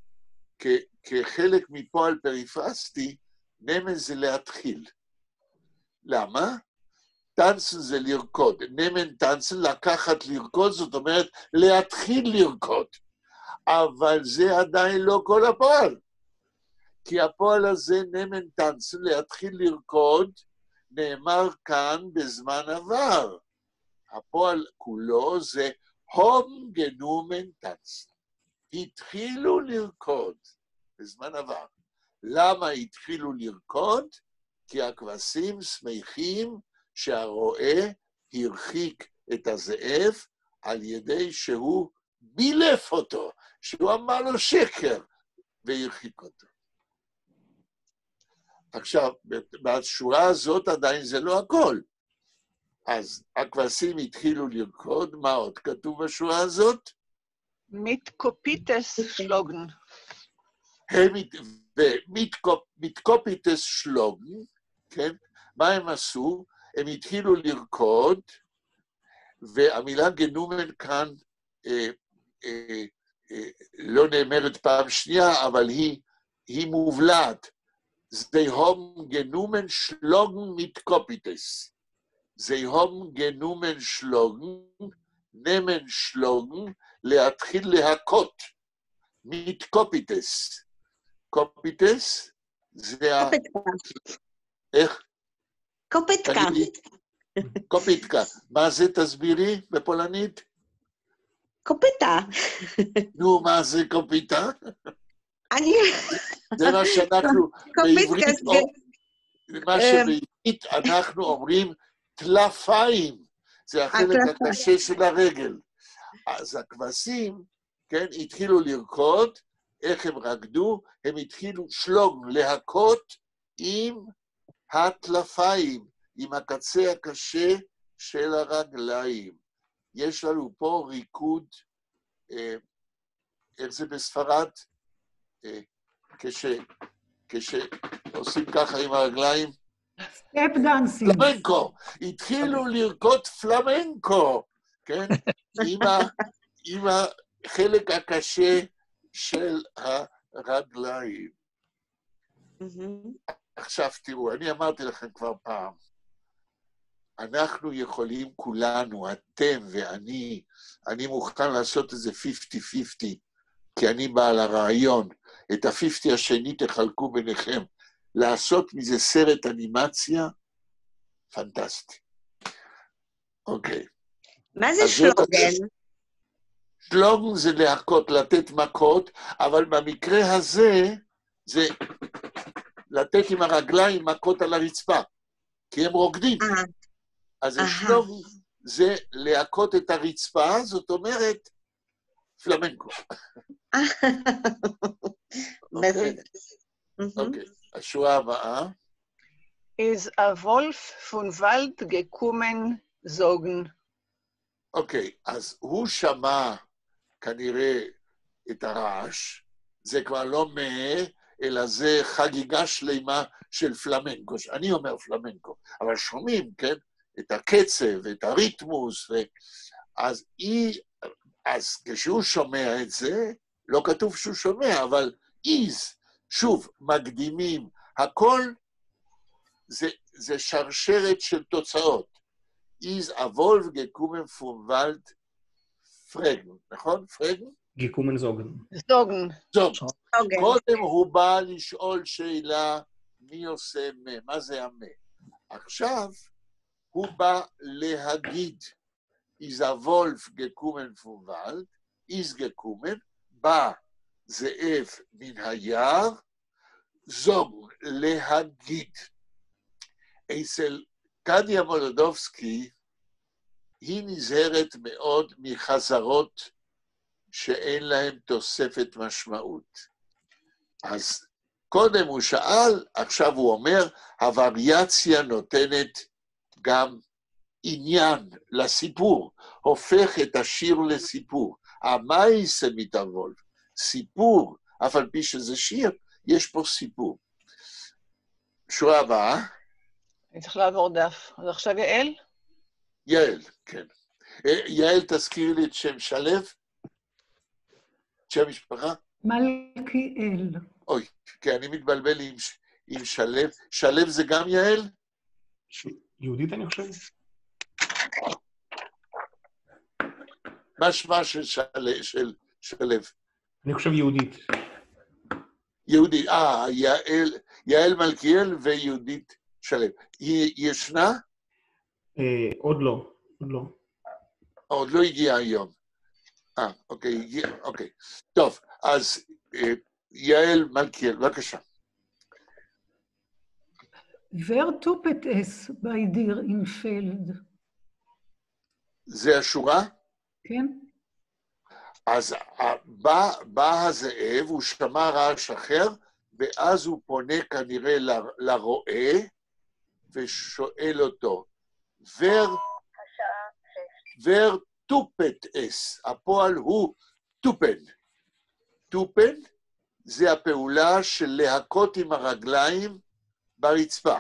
כחלק מפועל פריפרסטי, נמן זה להתחיל. למה? טנסן זה לרקוד. נמן טנסן, לקחת לרקוד, זאת אומרת, להתחיל לרקוד. אבל זה עדיין לא כל הפועל. כי הפועל הזה, נמן טנסן, להתחיל לרקוד, נאמר כאן בזמן עבר. הפועל כולו זה הום גנומן טנסן. התחילו לרקוד בזמן עבר. למה התחילו לרקוד? כי הכבשים שמחים שהרועה הרחיק את הזאב על ידי שהוא בילף אותו, שהוא אמר לו שקר והרחיק אותו. עכשיו, בשורה הזאת עדיין זה לא הכל. אז הכבשים התחילו לרקוד, מה עוד כתוב בשורה הזאת? מתקופיטס שלוגן. מתקופיטס שלוגן, כן? מה הם עשו? הם התחילו לרקוד, והמילה גנומן כאן לא נאמרת פעם שנייה, אבל היא מובלעת. זה הום גנומן שלוגן מתקופיטס. זה הום גנומן שלוגן, נמן שלוגן, להתחיל להכות. מתקופיטס. קופיטס זה איך? קופיטקה. קופיטקה. מה זה תסבירי בפולנית? קופיטה. נו, מה זה קופיטה? אני... זה מה שאנחנו בעברית, מה שבעברית אנחנו אומרים טלפיים. זה החלק הקשה של הרגל. אז הכבשים, כן, התחילו לרקוד, איך הם רקדו? הם התחילו שלוגן, להכות עם הטלפיים. עם הקצה הקשה של הרגליים. יש לנו פה ריקוד, איך זה בספרד? כשעושים ככה עם הרגליים? סטפ דאנסינג. פלמנקו. התחילו לרקוד פלמנקו, כן? עם החלק הקשה של הרגליים. עכשיו תראו, אני אמרתי לכם כבר פעם, אנחנו יכולים כולנו, אתם ואני, אני מוכן לעשות איזה 50-50, כי אני בעל הרעיון, את ה-50 השני תחלקו ביניכם, לעשות מזה סרט אנימציה, פנטסטי. אוקיי. מה זה שלוגן? שלוגן זה להכות, לתת מכות, אבל במקרה הזה, זה לתת עם הרגליים מכות על הרצפה, כי הם רוקדים. אז השלוגן זה להכות את הרצפה, זאת אומרת, פלמנקו. אוקיי, השורה הבאה. Is a Wolf von Wald gekommen sagen. אוקיי, אז הוא שמע כנראה את הרעש, זה כבר לא אלא זה חגיגה שלמה של פלמנקו. אני אומר פלמנקו, אבל שומעים, כן? את הקצב, את הריתמוס, אז כשהוא שומע את זה, לא כתוב שהוא שומע, אבל איז, שוב, מקדימים, הכל זה שרשרת של תוצאות. איז אבולף גקומן פון ולד פרגן, נכון? פרגן? גקומן זוגן. זוגן. קודם הוא בא לשאול שאלה, מי עושה מה זה המה? עכשיו הוא בא להגיד, איז אבולף גקומן פון ולד, איז גקומן, בא זאב מן היער, זוג להגיד. אצל קדיה מולודובסקי, היא נזהרת מאוד מחזרות שאין להם תוספת משמעות. אז קודם הוא שאל, עכשיו הוא אומר, הווריאציה נותנת גם עניין לסיפור, הופך את השיר לסיפור. המייסה מתאבול, סיפור, אף על פי שזה שיר, יש פה סיפור. שורה הבאה. אני צריך לעבור דף. אז עכשיו יעל? יעל, כן. יעל, תזכירי לי את שם שלו? שם משפחה? מלכיאל. אוי, כן, אני מתבלבל עם שלו. שלו זה גם יעל? יהודית אני חושב. מה שמה של שלו? אני חושב יהודית. יהודית, יעל מלכיאל ויהודית שלו. היא ישנה? עוד לא, עוד לא. עוד לא הגיעה היום. אוקיי, אוקיי. טוב, אז יעל מלכיאל, בבקשה. Wer tupet es bei dir in Feld? זה השורה? כן. אז בא הזאב, הוא שמע רעש אחר, ואז הוא פונה כנראה לרועה, ושואל אותו, ור טופט אס, הפועל הוא טופן. טופן זה הפעולה של להכות עם הרגליים ברצפה.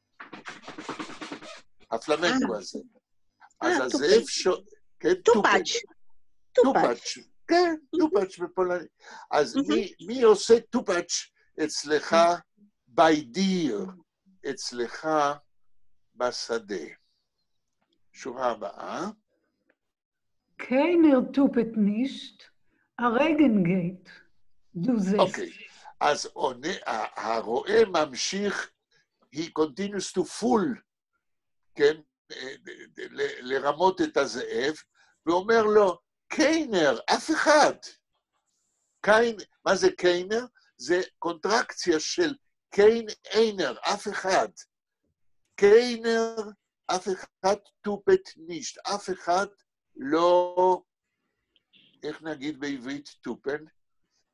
הפלמנקו הזה. אז הזאב שואל, כן, טופן. טופאץ', כן, טופאץ' בפולנית. אז מי עושה טופאץ' אצלך ביידיר, אצלך בשדה? שורה הבאה. Keiner tupet nicht, a Regen geht. Du siehst. אוקיי, אז הרועה ממשיך, he continues to fool, כן, לרמות את הזאב, ואומר לו, קיינר, אף אחד. מה זה קיינר? זה קונטרקציה של קיין איינר, אף אחד. קיינר, אף אחד טופט נישט, אף אחד לא, איך נגיד בעברית טופן?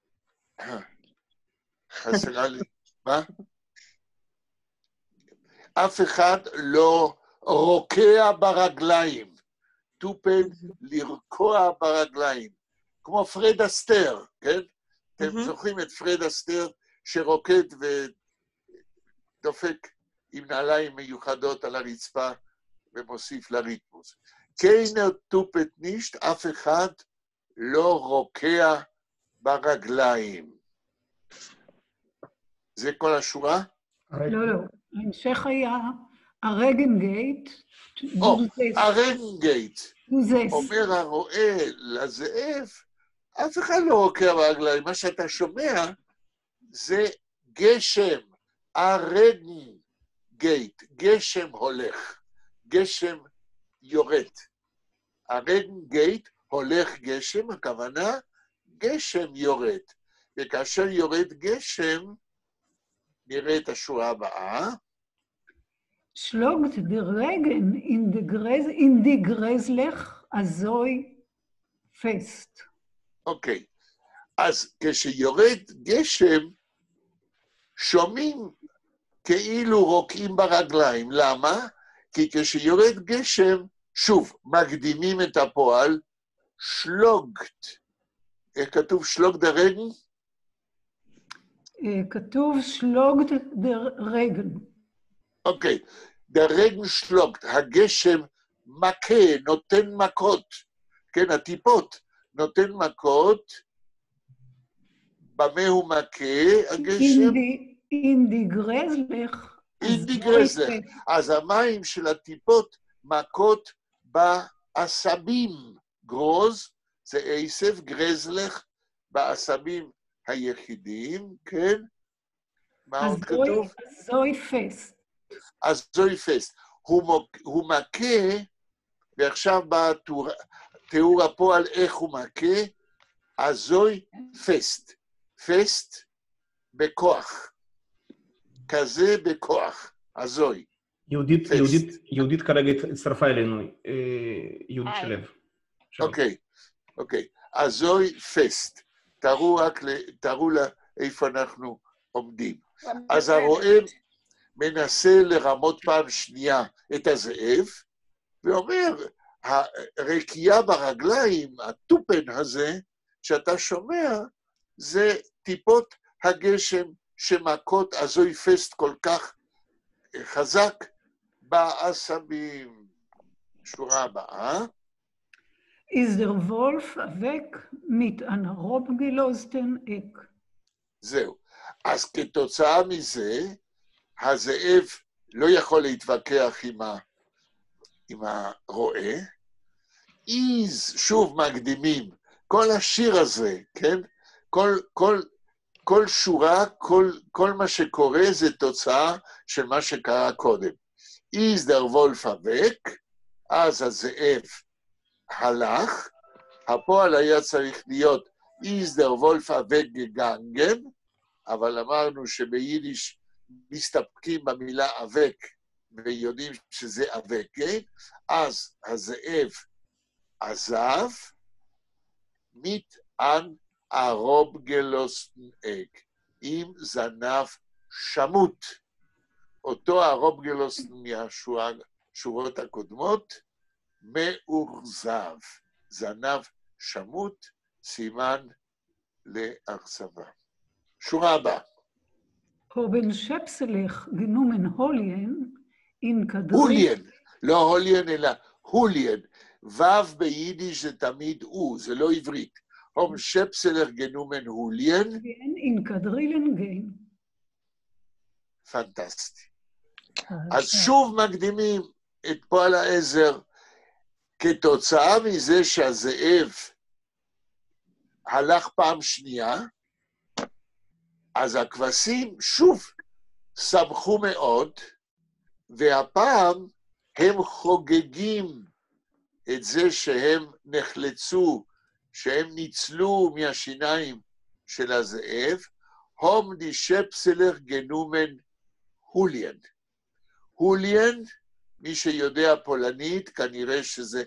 חסרה לי, מה? אף אחד לא רוקע ברגליים. טופן לרקוע ברגליים. כמו פרד אסתר, כן? אתם זוכרים את פרד אסתר שרוקד ודופק עם נעליים מיוחדות על הרצפה ומוסיף לריתמוס. קיינר טופט נישט, אף אחד לא רוקע ברגליים. זה כל השורה? לא. ההמשך היה הרגנגייט. הרגנגייט. אומר הרועה לזאב, אף אחד לא רוקע ברגליים. מה שאתה שומע זה גשם, הרגנגייט. גשם הולך, גשם יורד. הרגנגייט הולך גשם, הכוונה גשם יורד. וכאשר יורד גשם, נראה את השורה הבאה. שלוגט דר רגן אין די גרזלך אזוי פסט. אוקיי, אז כשיורד גשם, שומעים כאילו רוקעים ברגליים. למה? כי כשיורד גשם, שוב, מקדימים את הפועל, שלוגט. איך כתוב שלוג דר רגן? כתוב שלוגט דר רגן. אוקיי, דר רגן שלוגט, הגשם מכה, נותן מכות, כן, הטיפות, נותן מכות, במה הוא מכה, הגשם? אין די גרזלך. אין די גרזלך. אז המים של הטיפות מכות בעשבים. גרוז זה עשב, גרזלך בעשבים היחידים, כן? מה עוד כתוב? אזוי פסט. אזוי פסט. הוא מכה, ועכשיו בא תיאור הפועל איך הוא מכה, אזוי פסט. פסט בכוח. כזה בכוח. אזוי. יהודית כרגע הצטרפה אלינו. יהודית שלו. אוקיי. אזוי פסט. תראו לה איפה אנחנו עומדים. אז הרועה מנסה לרמות פעם שנייה את הזאב, ואומר, הרקיעה ברגליים, הטופן הזה, שאתה שומע, זה טיפות הגשם שמכות אזוי פסט כל כך חזק בעשבים. שורה הבאה. Is der Wolf weg mit einer Robgelosten Eck? זהו. אז כתוצאה מזה, הזאב לא יכול להתווכח עם הרועה. שוב מקדימים, כל השיר הזה, כן? כל שורה, כל מה שקורה זה תוצאה של מה שקרה קודם. Is der Wolf weg, אז הזאב הלך, הפועל היה צריך להיות Is der Wolf weggegangen, אבל אמרנו שביידיש מסתפקים במילה אבק, ויודעים שזה אבק, כן? אז הזאב עזב, mit an הרובגלוסטן אק, עם זנב שמות. אותו הרובגלוסטן מהשורות הקודמות, מאוכזב. זנב שמות, סימן לאכזבה. שורה הבאה. הובן שפסלך גנומן הוליין, אין כדרי... הוליין, לא הוליין אלא הוליין. וו ביידיש זה תמיד הוא, זה לא עברית. הום שפסלך גנומן הוליין. אין כדרילן גן. פנטסטי. אז שוב מקדימים את פועל העזר, כתוצאה מזה שהזאב הלך פעם שנייה, אז הכבשים שוב שמחו מאוד, והפעם הם חוגגים את זה שהם נחלצו, שהם ניצלו מהשיניים של הזאב, הום די שפסלך גנומן הוליין. הוליין, מי שיודע פולנית, כנראה שזה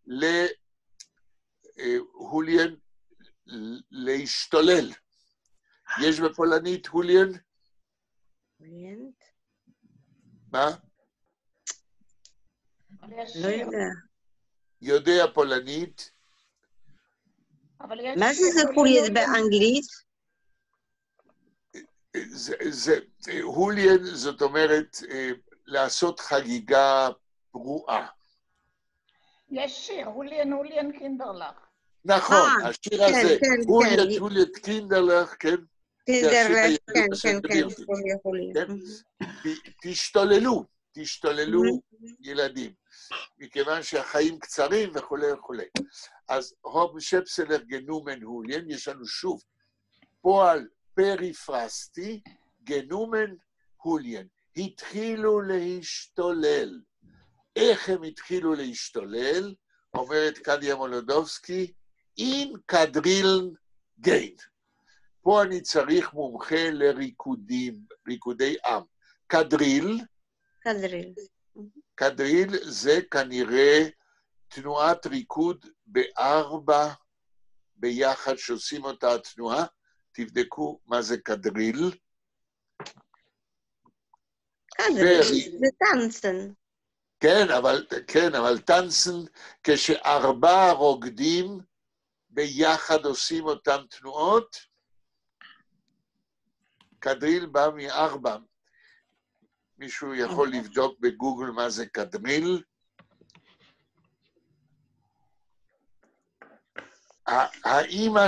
הוליין להשתולל. יש בפולנית הוליין? הוליינט? מה? לא יודע. יודע פולנית? מה זה הוליין באנגלית? הוליין זאת אומרת לעשות חגיגה פרועה. יש שיר, הוליין קינדרלך. נכון, השיר הזה, הוליין קינדרלך, כן? קינדרלך, כן. תשתוללו ילדים, מכיוון שהחיים קצרים וכולי וכולי. אז הום שפסלר גנומן הוליין, יש לנו שוב פועל פריפרסטי, גנומן הוליין. התחילו להשתולל. איך הם התחילו להשתולל? אומרת קדיה מולודובסקי, אין קדרילן גיין. פה אני צריך מומחה לריקודי עם. קדריל זה כנראה תנועת ריקוד בארבע ביחד שעושים אותה התנועה. תבדקו מה זה קדריל. קדריל, זה טנסן. כן, אבל טנסן, כשארבע רוקדים ביחד עושים אותם תנועות, קדריל בא מארבע. מישהו יכול לבדוק בגוגל מה זה קדריל? האמא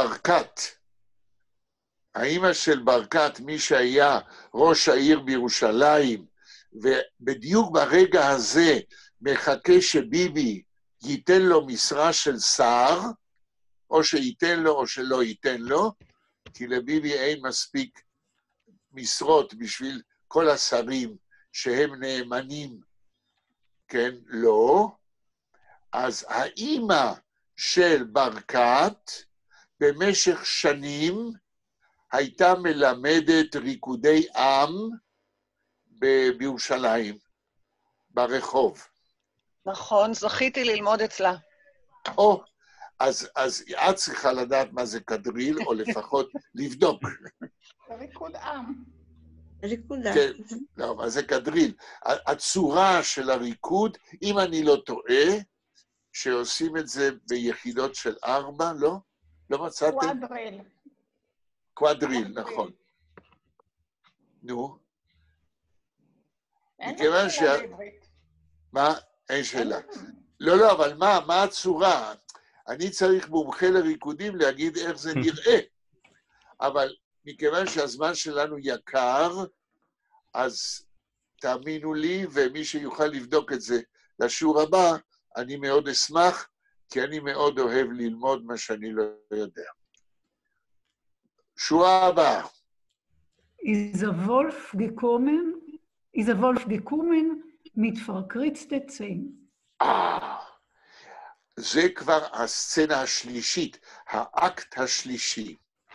של ברקת, מי שהיה ראש העיר בירושלים, ובדיוק ברגע הזה מחכה שביבי ייתן לו משרה של שר, או שייתן לו או שלא ייתן לו, כי לביבי אין מספיק משרות בשביל כל השרים שהם נאמנים, כן, לא. אז האמא של ברקת במשך שנים הייתה מלמדת ריקודי עם בירושלים, ברחוב. נכון, זכיתי ללמוד אצלה. אז את צריכה לדעת מה זה קדריל, או לפחות לבדוק. ריקוד עם. ריקוד עם. כן, לא, מה זה קדריל? הצורה של הריקוד, אם אני לא טועה, שעושים את זה ביחידות של 4, לא? לא מצאתם? קוואדריל, נכון. נו. מכיוון ש... מה? אין שאלה. לא, אבל מה הצורה? אני צריך מומחה לריקודים להגיד איך זה נראה. אבל מכיוון שהזמן שלנו יקר, אז תאמינו לי, ומי שיוכל לבדוק את זה לשיעור הבא, אני מאוד אשמח, כי אני מאוד אוהב ללמוד מה שאני לא יודע. שורה הבאה. Is a Wolf gekommen mit verkritzte Zähnen. זה כבר הסצנה השלישית, האקט השלישי.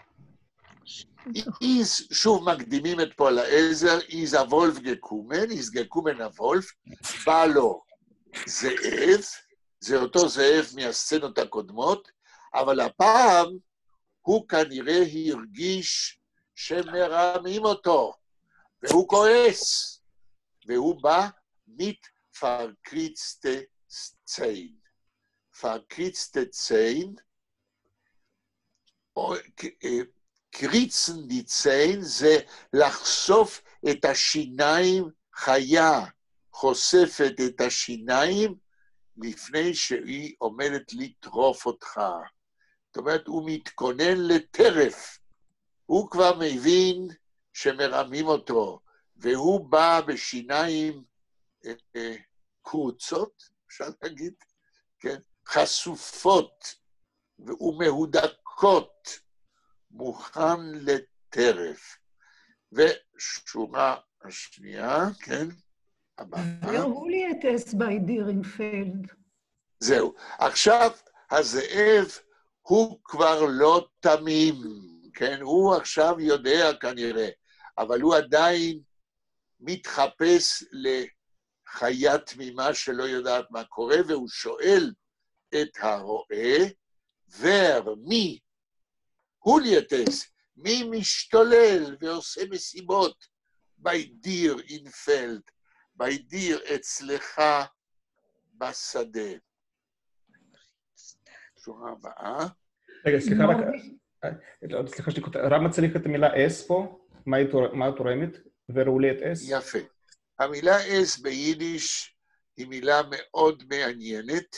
שוב מקדימים את פועל העזר, is a Wolf gekommen a Wolf, בא לו זאב, זה אותו זאב מהסצנות הקודמות, אבל הפעם הוא כנראה הרגיש שמרמים אותו, והוא כועס, והוא בא מתפרקריצטה ציין. פרקריצטה ציין, קריצן די ציין זה לחשוף את השיניים, חיה חושפת את השיניים לפני שהיא עומדת לטרוף אותך. זאת אומרת, הוא מתכונן לטרף. הוא כבר מבין שמרמים אותו, והוא בא בשיניים קרוצות, אפשר להגיד, כן? חשופות ומהודקות, מוכן לטרף. ושורה השנייה, כן? והולי את אס בי דירנפלד. זהו. עכשיו הזאב הוא כבר לא תמים, כן? הוא עכשיו יודע כנראה, אבל הוא עדיין מתחפש לחיה תמימה שלא יודעת מה קורה, והוא שואל את הרועה, מי? הולייטס, מי משתולל ועושה מסיבות? בי דיר אינפלד, בי דיר אצלך בשדה. שורה הבאה. רגע, סליחה, סליחה שאני כותב, רמה צריך את המילה אס פה? מה את תורמת? וראו לי את אס? יפה. המילה אס ביידיש היא מילה מאוד מעניינת,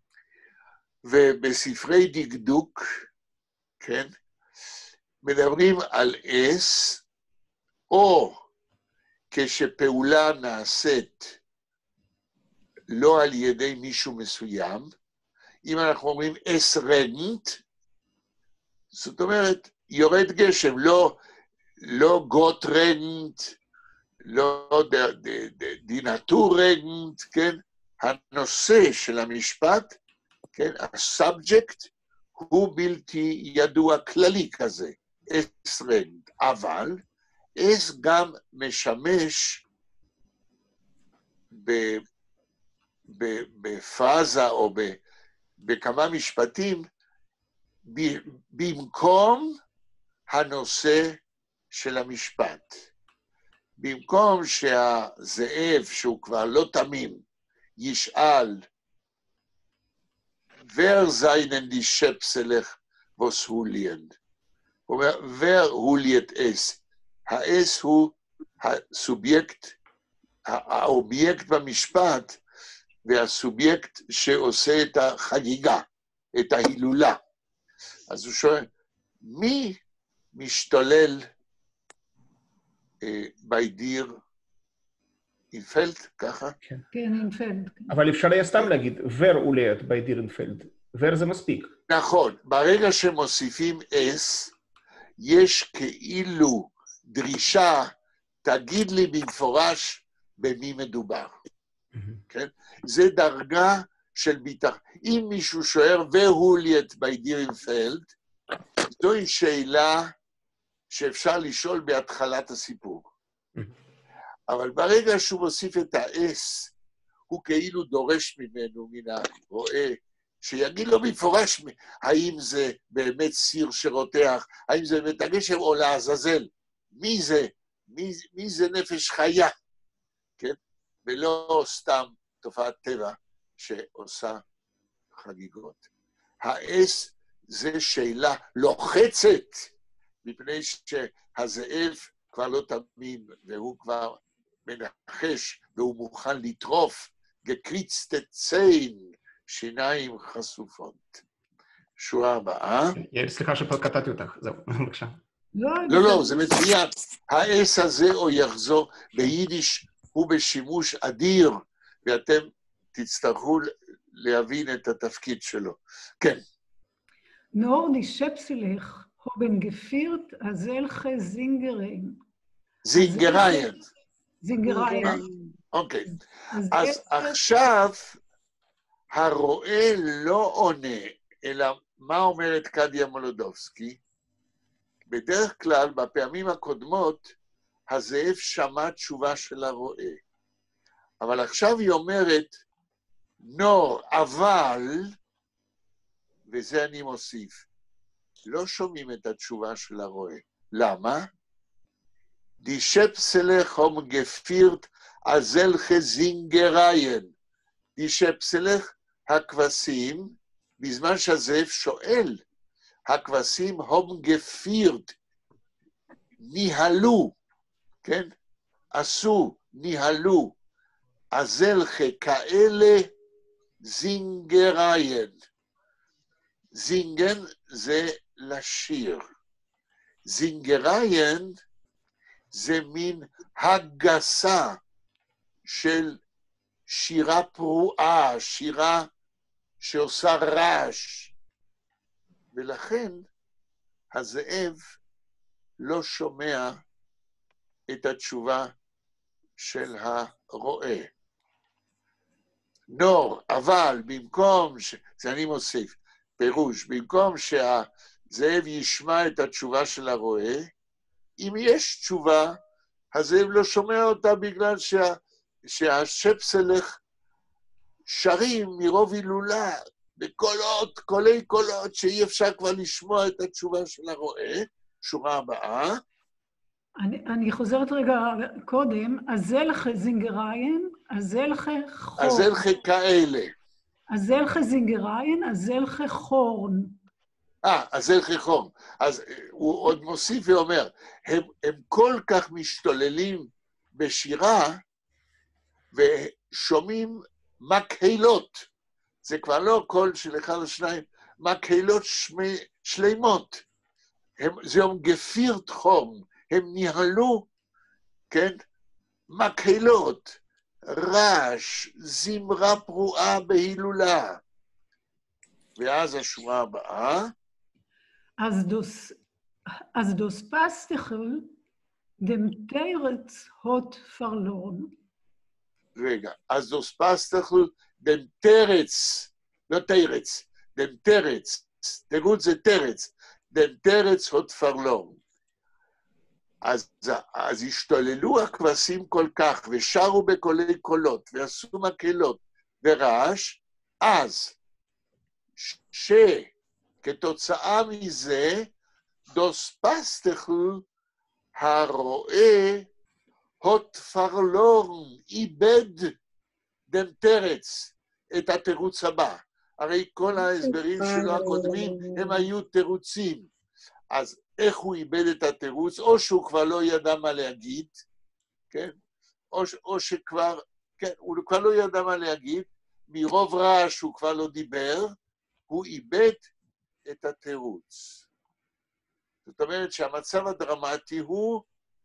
ובספרי דקדוק, כן, מדברים על אס, או כשפעולה נעשית לא על ידי מישהו מסוים, אם אנחנו אומרים אס רגנט, זאת אומרת, יורד גשם, לא גוט רגנט, לא דינטור רגנט, כן? הנושא של המשפט, כן? הסאבג'קט הוא בלתי ידוע כללי כזה, אס רגנט, אבל אס גם משמש בפרזה או בכמה משפטים, במקום הנושא של המשפט. במקום שהזאב, שהוא כבר לא תמים, ישאל, wer seien die Schäpselech, was hulien? הוא אומר, wer huliet es? האס הוא הסובייקט, האובייקט במשפט, והסובייקט שעושה את החגיגה, את ההילולה. אז הוא שואל, מי משתולל ביידיר אינפלד, ככה? כן, אינפלד. אבל אפשר היה סתם להגיד, ור עולה ביידיר אינפלד. ור זה מספיק. נכון, ברגע שמוסיפים אס, יש כאילו דרישה, תגיד לי במפורש במי מדובר. כן? זה דרגה של ביטחון. אם מישהו שואל, והוליית ביידיר אינפלד, זוהי שאלה שאפשר לשאול בהתחלת הסיפור. אבל ברגע שהוא מוסיף את האס, הוא כאילו דורש ממנו, מן הרואה, שיגיד לו במפורש, האם זה באמת סיר שרותח, האם זה באמת הגשם או לעזאזל. מי זה? מי זה נפש חיה? כן? ולא סתם תופעת טבע שעושה חגיגות. האס זה שאלה לוחצת, מפני שהזאב כבר לא תמים, והוא כבר מנחש, והוא מוכן לטרוף, גקריצטט ציין, שיניים חשופות. שורה הבאה. סליחה שפה קטעתי אותך, זהו, בבקשה. לא, זה מצוין. האס הזה או יחזור ביידיש הוא בשימוש אדיר, ואתם תצטרכו להבין את התפקיד שלו. כן. נור די שפסילך, הובן גפירט, הזלחה זינגריין. זינגריין. זינגריין. אוקיי. אז עכשיו הרואה לא עונה, אלא מה אומרת קדיה מולודובסקי? בדרך כלל, בפעמים הקודמות, הזאב שמע תשובה של הרואה. אבל עכשיו היא אומרת, נור, אבל, וזה אני מוסיף, לא שומעים את התשובה של הרואה. למה? די שפסלך הום גפירט הזלחה זינגריין. די שפסלך הכבשים, בזמן שהזאב שואל, הכבשים הום גפירט, ניהלו, כן? עשו, ניהלו, הזלחה כאלה זינגריין. זינגן זה לשיר. זינגריין זה מין הגסה של שירה פרועה, שירה שעושה רעש. ולכן הזאב לא שומע את התשובה של הרואה. נור, אבל במקום, זה אני מוסיף, פירוש, במקום שהזאב ישמע את התשובה של הרואה, אם יש תשובה, הזאב לא שומע אותה בגלל שהשפסלך שרים מרוב הילולה, בקולות, קולי קולות, שאי אפשר כבר לשמוע את התשובה של הרואה. שורה הבאה. אני חוזרת רגע קודם, הזלחה זינגריין, אזלחה חורן. אזלחה כאלה. אזלחה זינגריין, אזלחה חורן. אזלחה חורן. אז הוא עוד מוסיף ואומר, הם כל כך משתוללים בשירה, ושומעים מקהלות. זה כבר לא קול של אחד או שניים, מקהלות שלימות. זה יום גפירת חורן. הם ניהלו, כן, מקהלות, רעש, זמרה פרועה בהילולה. ואז השורה הבאה. אז דוס פסטכל, דם תירץ הוט פרלורן. רגע, אז דוס פסטכל, דם תרץ, לא תירץ, דם תרץ, תגוד זה תרץ, דם תרץ הוט פרלורן. אז השתוללו הכבשים כל כך, ושרו בקולי קולות, ועשו מקהלות ורעש, אז שכתוצאה מזה, דוס פסטכל, הרואה, הוט פרלורן, איבד דם תרץ, את התירוץ הבא. הרי כל ההסברים שלו הקודמים, הם היו תירוצים. אז איך הוא איבד את התירוץ? או שהוא כבר לא ידע מה להגיד, כן? או שכבר, כן, הוא כבר לא ידע מה להגיד, מרוב רעש הוא כבר לא דיבר, הוא איבד את התירוץ. זאת אומרת שהמצב הדרמטי הוא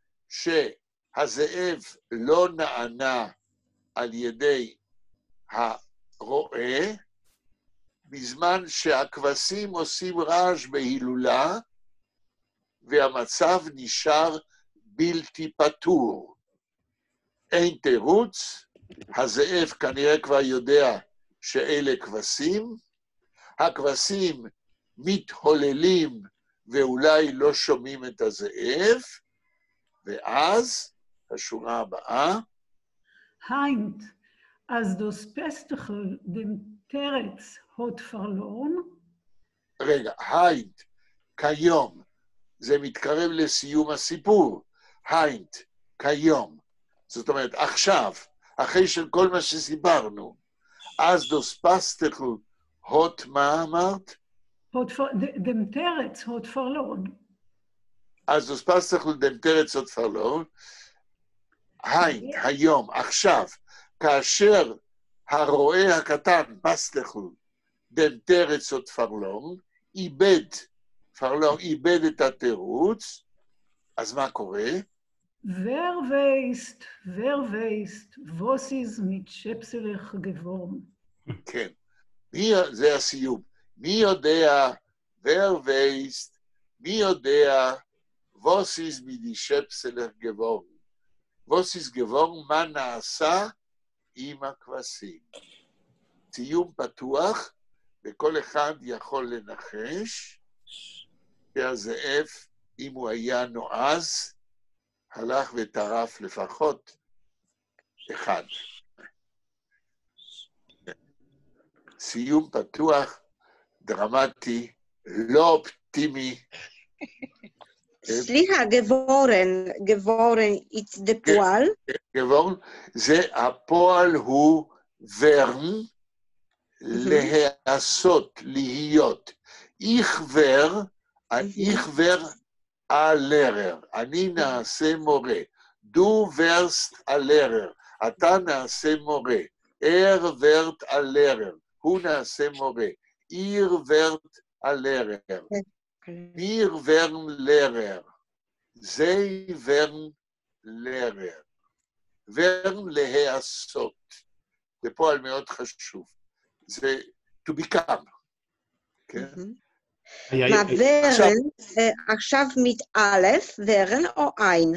שהזאב לא נענה על ידי הרועה, בזמן שהכבשים עושים רעש בהילולה, והמצב נשאר בלתי פתור. אין תירוץ, הזאב כנראה כבר יודע שאלה כבשים, הכבשים מתהוללים ואולי לא שומעים את הזאב, ואז השורה הבאה. היינט, אז דוס פסטכל דם תרץ הוט פרלורן. רגע, היינט, כיום, זה מתקרב לסיום הסיפור, היינט, כיום. זאת אומרת, עכשיו, אחרי של כל מה שסיפרנו, אז דוס פסטכל הוט מה אמרת? דם תרץ הוט פרלורן. אז דוס פסטכל דם תרץ הוט פרלורן, היינט, היום, עכשיו, כאשר הרועה הקטן, פסטכל, דם תרץ הוט פרלורן, פרלורן איבד את התירוץ, אז מה קורה? ורווייסט, ווסיז מתשפסלך גבורן. כן, זה הסיום. מי יודע, ורווייסט, מי יודע, ווסיז מתשפסלך גבורן. ווסיז גבורן, מה נעשה עם הכבשים. סיום פתוח, וכל אחד יכול לנחש, שהזאב, אם הוא היה נועז, הלך וטרף לפחות אחד. סיום פתוח, דרמטי, לא אופטימי. סליחה, גבורן, it's the פועל. גבורן, זה הפועל הוא ורן, להעשות, להיות. איך ור הלרר, אני נעשה מורה. דו ורסט הלרר, אתה נעשה מורה. ורט הלרר, הוא נעשה מורה. עיר ורט הלרר. מיר ורן לרר. זי ורן לרר. ורן להעשות. זה פועל מאוד חשוב. זה to become. כן? מה ורן, עכשיו מתאלף, ורן או עין?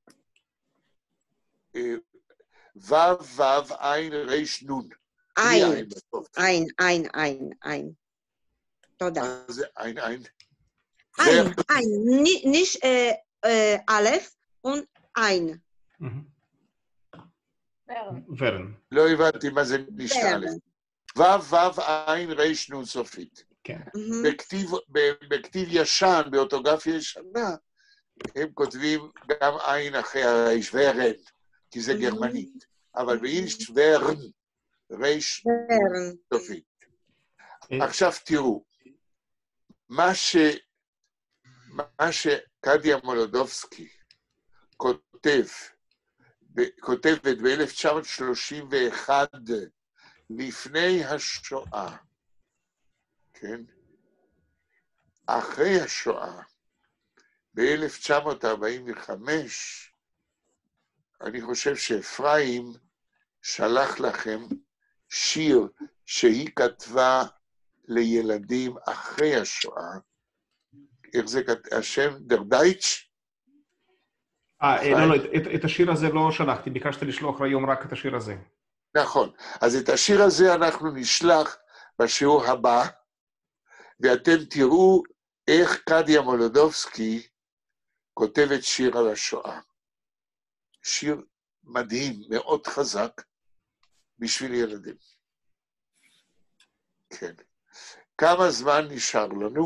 וו, עין, ריש, נון. עין. תודה. זה עין. עין, ניש א' und עין. ורן. לא הבנתי מה זה נשאל. וו, עין, ריש, נון סופית. כן. בכתיב ישן, באורתוגרפיה ישנה, הם כותבים גם עין אחרי הריש, ורן, כי זה גרמנית. אבל ביידיש ורן, ריש סופית. עכשיו תראו, מה שקדיה מולודובסקי כותבת ב-1931, לפני השואה, כן? אחרי השואה, ב-1945, אני חושב שאפרים שלח לכם שיר שהיא כתבה לילדים אחרי השואה. איך זה השם? דר דייטש? לא, את השיר הזה לא שלחתי, ביקשתי לשלוח היום רק את השיר הזה. נכון, אז את השיר הזה אנחנו נשלח בשיעור הבא, ואתם תראו איך קדיה מולודובסקי כותבת שיר על השואה. שיר מדהים, מאוד חזק, בשביל ילדים. כן. כמה זמן נשאר לנו?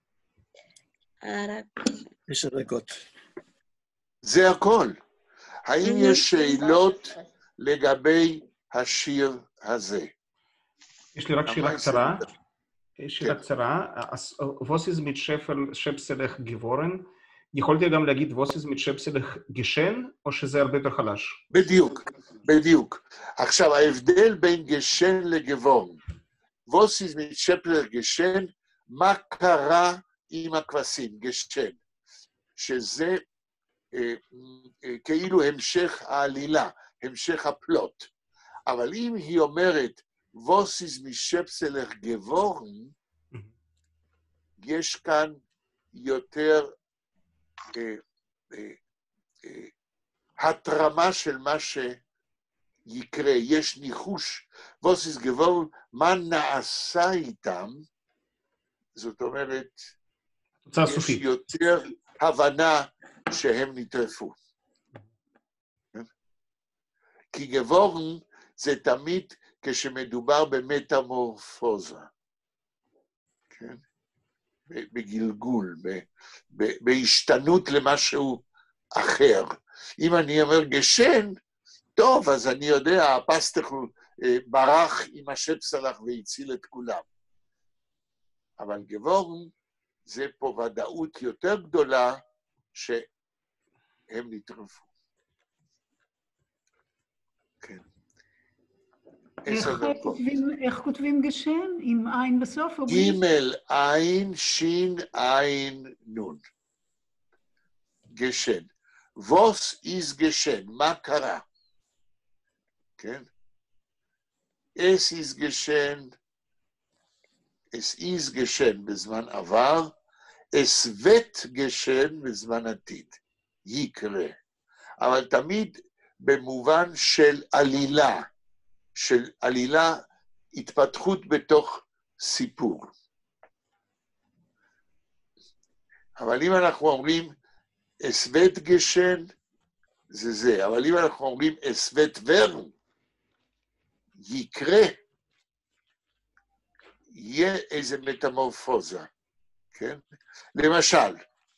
10 דקות. זה הכל. האם יש שאלות לגבי השיר הזה? יש לי רק שאלה קצרה. שאלה קצרה. Was ist mit Schäpselech geworden? יכולתי גם להגיד was ist mit Schäpselech geschehen, או שזה הרבה יותר חלש? בדיוק, בדיוק. עכשיו, ההבדל בין גשן לגבורן. was ist mit Schäpselech geschehen, מה קרה עם הכבשים, גשן. שזה כאילו המשך העלילה, המשך הפלוט. אבל אם היא אומרת, was ist mit Schäpselech geworden, יש כאן יותר התרמה של מה שיקרה, יש ניחוש, was ist geworden, מה נעשה איתם, זאת אומרת, יש יותר הבנה שהם נטרפו. כי גבורן זה תמיד כשמדובר במטמורפוזה, כן? בגלגול, בהשתנות למשהו אחר. אם אני אומר גשן, טוב, אז אני יודע, הפסטר ברח עם השפסלח והציל את כולם. אבל גבורן זה פה ודאות יותר גדולה שהם נטרפו. כן. איך כותבים גשן? עם עין בסוף? ג' עין, שין, עין, נון. גשן. ווס איז גשן, מה קרה? כן? אס איז גשן, אס איז גשן בזמן עבר, אס וט גשן בזמן עתיד. יקרה. אבל תמיד במובן של עלילה. של עלילה, התפתחות בתוך סיפור. אבל אם אנחנו אומרים אסוות גשן, זה זה. אבל אם אנחנו אומרים אסוות ורן, יקרה, יהיה איזה מטמורפוזה. כן? למשל,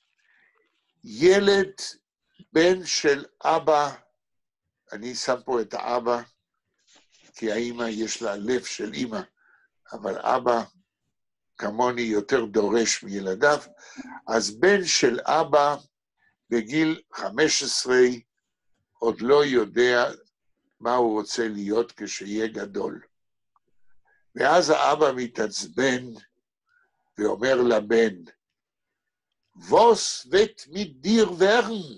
ילד בן של אבא, אני שם פה את האבא, כי האמא יש לה לב של אמא, אבל אבא כמוני יותר דורש מילדיו, אז בן של אבא בגיל 15 עוד לא יודע מה הוא רוצה להיות כשיהיה גדול. ואז האבא מתעצבן ואומר לבן, ווס וט מדיר ורן,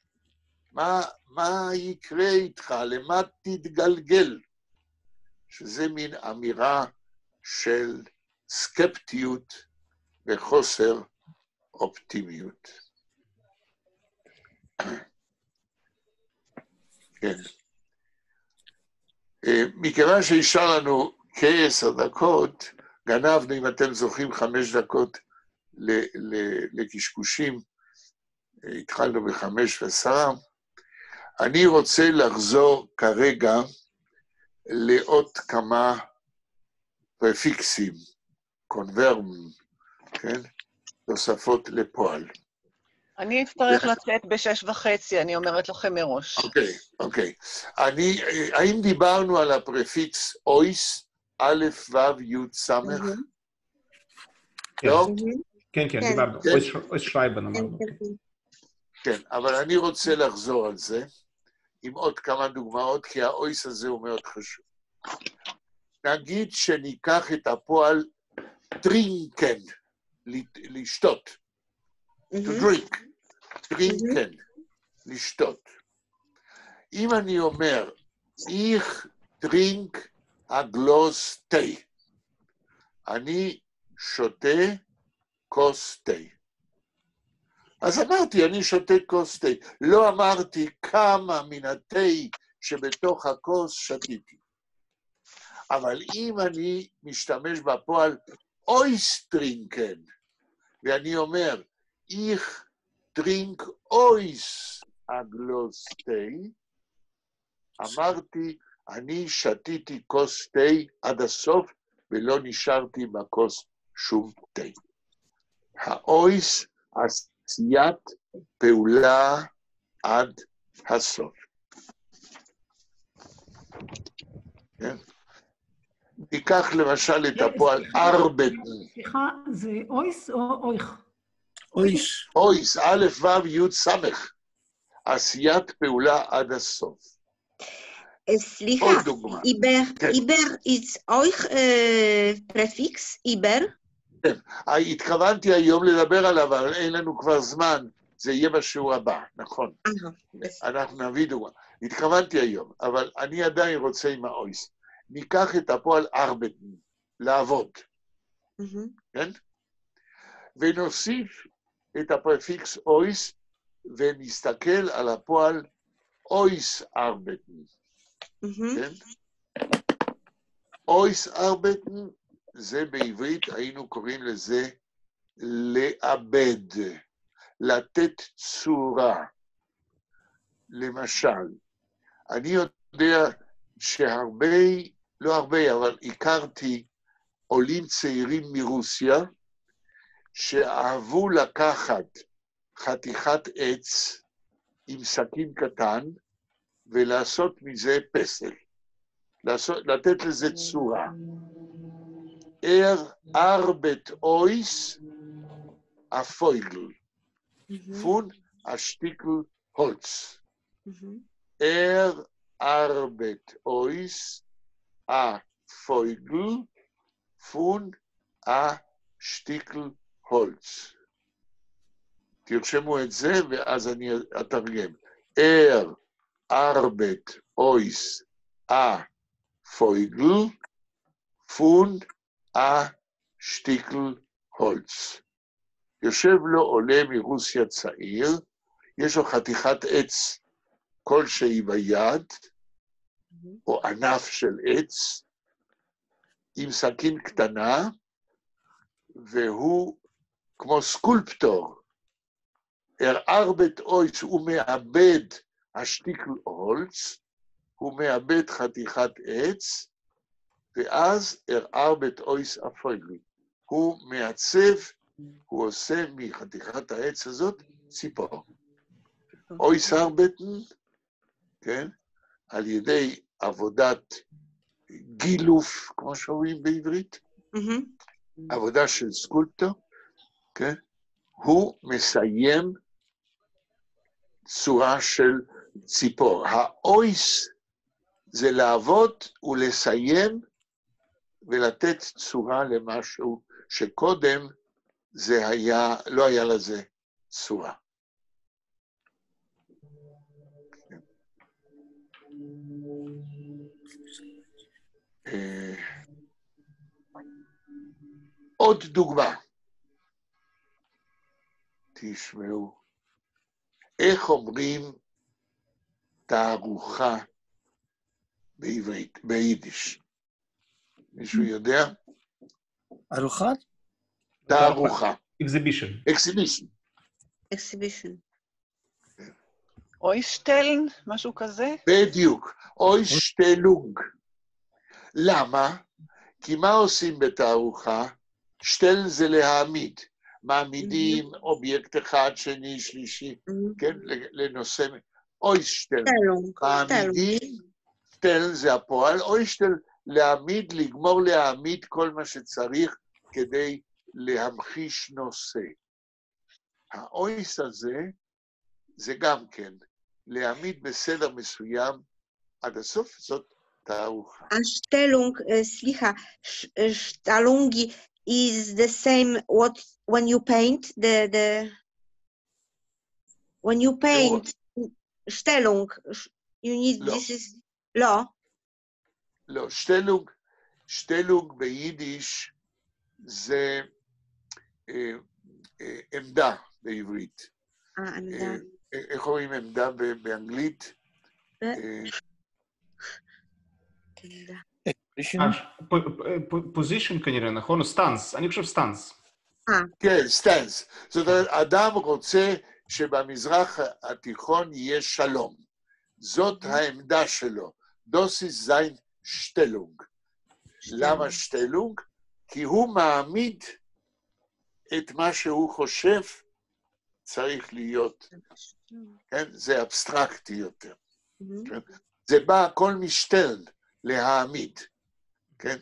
מה יקרה איתך, למה תתגלגל? שזה מין אמירה של סקפטיות וחוסר אופטימיות. כן. מכיוון שישאר לנו כ10 דקות, גנבנו, אם אתם זוכרים, 5 דקות לקשקושים, התחלנו ב5:10, אני רוצה לחזור כרגע לעוד כמה פרפיקסים, קונברם, כן? תוספות לפועל. אני אצטרך לצאת ב6:30, אני אומרת לכם מראש. אוקיי. האם דיברנו על הפרפיקס אויס, א', ו', י', ס'? לא? כן, דיברנו. אויס שרייבן אמרנו. כן, אבל אני רוצה לחזור על זה, עם עוד כמה דוגמאות, כי האויס הזה הוא מאוד חשוב. נגיד שניקח את הפועל טרינקן, לשתות. To drink. טרינקן, לשתות. אם אני אומר, איך טרינק הגלוס תה, אני שותה כוס תה. אז אמרתי, אני שותה כוס תה. לא אמרתי כמה מן התה שבתוך הכוס שתיתי. אבל אם אני משתמש בפועל אויסטרינקן, ואני אומר, איך טרינק אויס הגלוס תה, אמרתי, אני שתיתי כוס תה עד הסוף, ולא נשארתי בכוס שום תה. האויס, עשיית פעולה עד הסוף. כן? ניקח למשל את הפועל ארבטן. סליחה, זה אויס או אויך? אויס. אויס, א', ו', י', ס'. עשיית פעולה עד הסוף. סליחה, עוד דוגמה. איבר is אויך פרפיקס, איבר? כן, התכוונתי היום לדבר עליו, אבל אין לנו כבר זמן, זה יהיה בשיעור הבא, נכון. אנחנו נביא דוגמה. התכוונתי היום, אבל אני עדיין רוצה עם האויס. ניקח את הפועל ארבטן, לעבוד, כן? ונוסיף את הפרפיקס אויס, ונסתכל על הפועל אויס ארבטן, כן? אויס ארבטן, זה בעברית היינו קוראים לזה לאבד, לתת צורה. למשל, אני יודע שהרבה, לא הרבה, אבל הכרתי עולים צעירים מרוסיה, שאהבו לקחת חתיכת עץ עם סכין קטן, ולעשות מזה פסל, לתת לזה צורה. ארבט אויס הפויגל, פון השטיקל הולץ. ארבט אויס הפויגל, פון השטיקל הולץ. תרשמו את זה ואז אני אתרגם. ארבט אויס הפויגל, פון השטיקל הולץ. יושב לו עולה מרוסיה צעיר, יש לו חתיכת עץ כלשהי ביד, או ענף של עץ, עם סכין קטנה, והוא כמו סקולפטור. ארבט אויס, הוא מאבד השטיקל הולץ, הוא מאבד חתיכת עץ, ואז ארבט אויס הפויגל. הוא מעצב, הוא עושה מחתיכת העץ הזאת ציפור. אויס ארבטן, כן, על ידי עבודת גילוף, כמו שאומרים בעברית, עבודה של סקולפטור, כן, הוא מסיים צורה של ציפור. האויס זה לעבוד ולסיים ולתת צורה למשהו שקודם זה היה, לא היה לזה צורה. עוד דוגמה. תשמעו, איך אומרים תערוכה בעברית, ביידיש? מישהו יודע? ארוחת? תערוכה. Exhibition. Exhibition. אויסטלן, משהו כזה? בדיוק, אויסטלונג. למה? כי מה עושים בתערוכה? שטל זה להעמיד. מעמידים אובייקט אחד, שני, שלישי, כן, לנושא, אויסטל, מעמידים, שטל זה הפועל, אויסטל, להעמיד, לגמור להעמיד כל מה שצריך כדי להמחיש נושא. האויס הזה, זה גם כן, להעמיד בסדר מסוים, עד הסוף זאת תערוכה. השטלונג, סליחה, שטלונגי is the same what when you paint when you paint Stellung you need לא. this is לא. לא, שטלונג ביידיש זה עמדה בעברית. עמדה. איך אומרים עמדה באנגלית? פוזישן כנראה, נכון? או סטנס, אני חושב סטנס. כן, סטנס. זאת אומרת, אדם רוצה שבמזרח התיכון יהיה שלום. זאת העמדה שלו. דוס איז זיין שטלונג. למה שטלונג? כי הוא מעמיד את מה שהוא חושב צריך להיות. כן? זה אבסטרקטי יותר. כן? זה בא הכל משטלן, להעמיד. כן?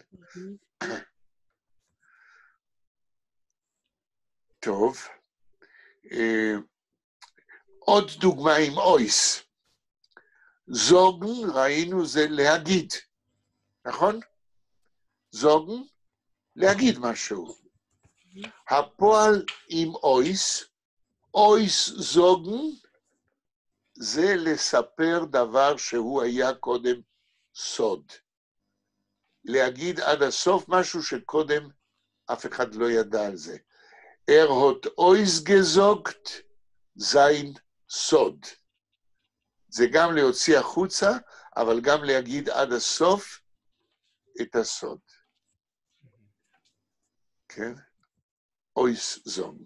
טוב. עוד דוגמה עם אויס. זוגן, ראינו, זה להגיד. נכון? זוגן, להגיד משהו. הפועל עם אויס, אויס זוגן, זה לספר דבר שהוא היה קודם סוד. להגיד עד הסוף משהו שקודם אף אחד לא ידע על זה. הוט אויס גזוגט, זין סוד. זה גם להוציא החוצה, אבל גם להגיד עד הסוף את הסוד. כן? אויס זון.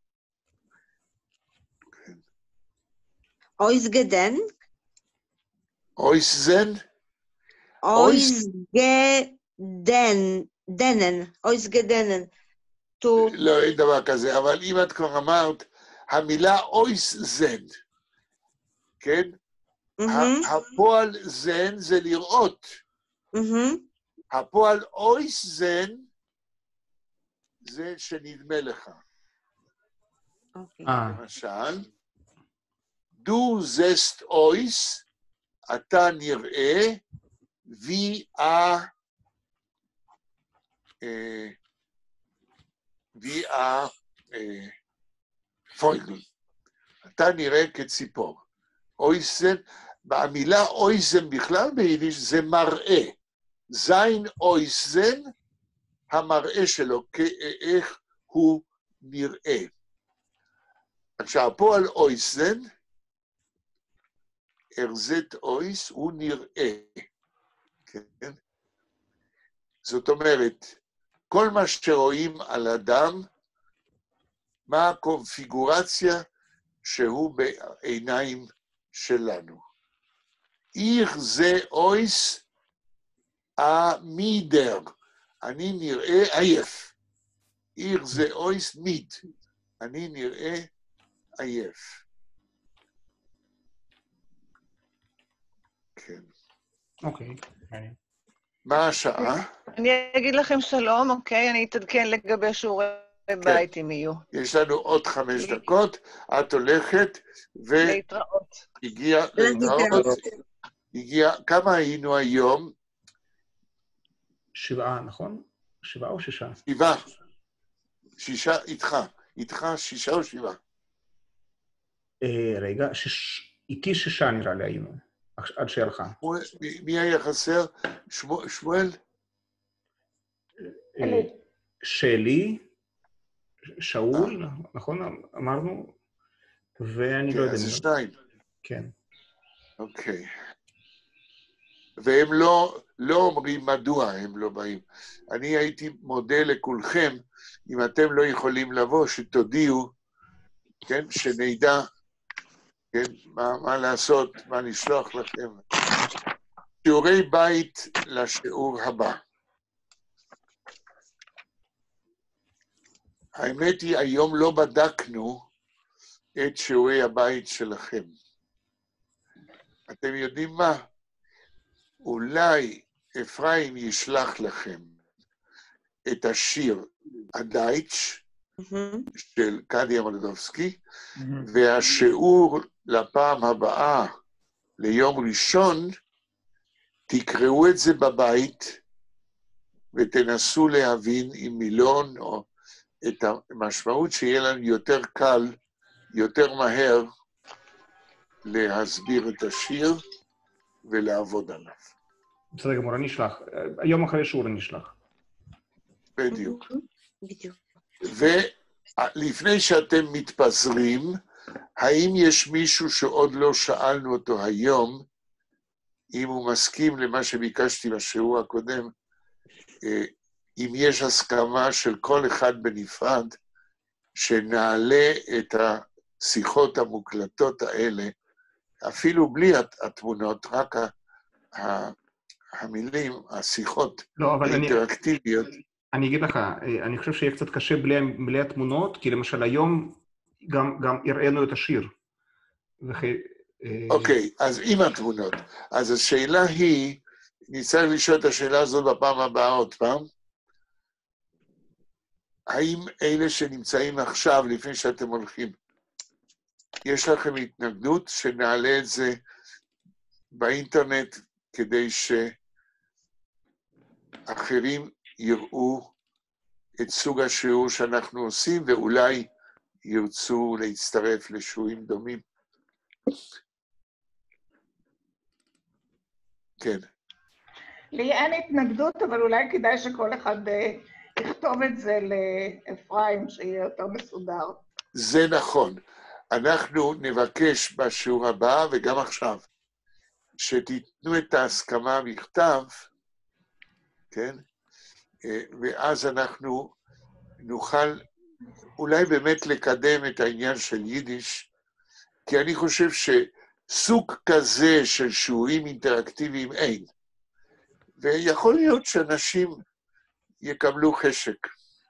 כן. אויס גדן? אויס זן? אויס גדן. דנן. אויס גדנן. לא, אין דבר כזה, אבל אם את כבר אמרת, המילה אויס זן, כן? הפועל זן זה לראות. הפועל אויס זן זה שנדמה לך. למשל, דו זסט אויס, אתה נראה, וי פויגל. אתה נראה כציפור. אויסן, במילה אויסן בכלל ביידיש זה מראה. זין אויסן, המראה שלו, איך הוא נראה. עכשיו, פה על אויסן, ארזת אויס, הוא נראה. כן? זאת אומרת, כל מה שרואים על אדם, מה הקונפיגורציה שהוא בעיניים שלנו. איך זה אויס המידר, אני נראה עייף. איך זה אויס מיד, אני נראה עייף. כן. אוקיי. מה השעה? אני אגיד לכם שלום, אוקיי? אני אתעדכן לגבי שיעורי בית אם יהיו. יש לנו עוד 5 דקות, את הולכת, להתראות. הגיע, כמה היינו היום? 7, נכון? 7 או 6? 7. 6 איתך 6 או 7? רגע, איתי 6 נראה לי היינו, עד שלך. מי היה חסר? שמואל? שלי, שאול, נכון? אמרנו, ואני לא יודע. אז זה 2. כן. אוקיי. והם לא אומרים מדוע הם לא באים. אני הייתי מודה לכולכם, אם אתם לא יכולים לבוא, שתודיעו, כן, שנדע, כן, מה לעשות, מה לשלוח לכם. שיעורי בית לשיעור הבא. האמת היא, היום לא בדקנו את שיעורי הבית שלכם. אתם יודעים מה? אולי אפרים ישלח לכם את השיר הדייטש של קדיה מולדובסקי, והשיעור לפעם הבאה, ליום ראשון, תקראו את זה בבית, ותנסו להבין עם מילון או את המשמעות שיהיה לנו יותר קל, יותר מהר, להסביר את השיר ולעבוד עליו. בסדר גמור, אני אשלח. היום אחרי שיעור אני אשלח. בדיוק. ולפני שאתם מתפזרים, האם יש מישהו שעוד לא שאלנו אותו היום, אם הוא מסכים למה שביקשתי בשיעור הקודם, אם יש הסכמה של כל אחד בנפרד, שנעלה את השיחות המוקלטות האלה, אפילו בלי התמונות, רק המילים, השיחות האינטראקטיביות. אני אגיד לך, אני חושב שיהיה קצת קשה בלי התמונות, כי למשל היום גם הראינו את השיר. אוקיי, אז עם התמונות. אז השאלה היא, נצטרך לשאול את השאלה הזאת בפעם הבאה עוד פעם, האם אלה שנמצאים עכשיו, לפני שאתם הולכים, יש לכם התנגדות שנעלה את זה באינטרנט כדי שאחרים יראו את סוג השיעור שאנחנו עושים, ואולי ירצו להצטרף לשיעורים דומים? כן. לי אין התנגדות, אבל אולי כדאי שכל אחד יכתוב את זה לאפרים, שיהיה יותר מסודר. זה נכון. אנחנו נבקש בשיעור הבא, וגם עכשיו, שתיתנו את ההסכמה בכתב, כן? ואז אנחנו נוכל אולי באמת לקדם את העניין של יידיש, כי אני חושב שסוג כזה של שיעורים אינטראקטיביים אין. ויכול להיות שאנשים יקבלו חשק.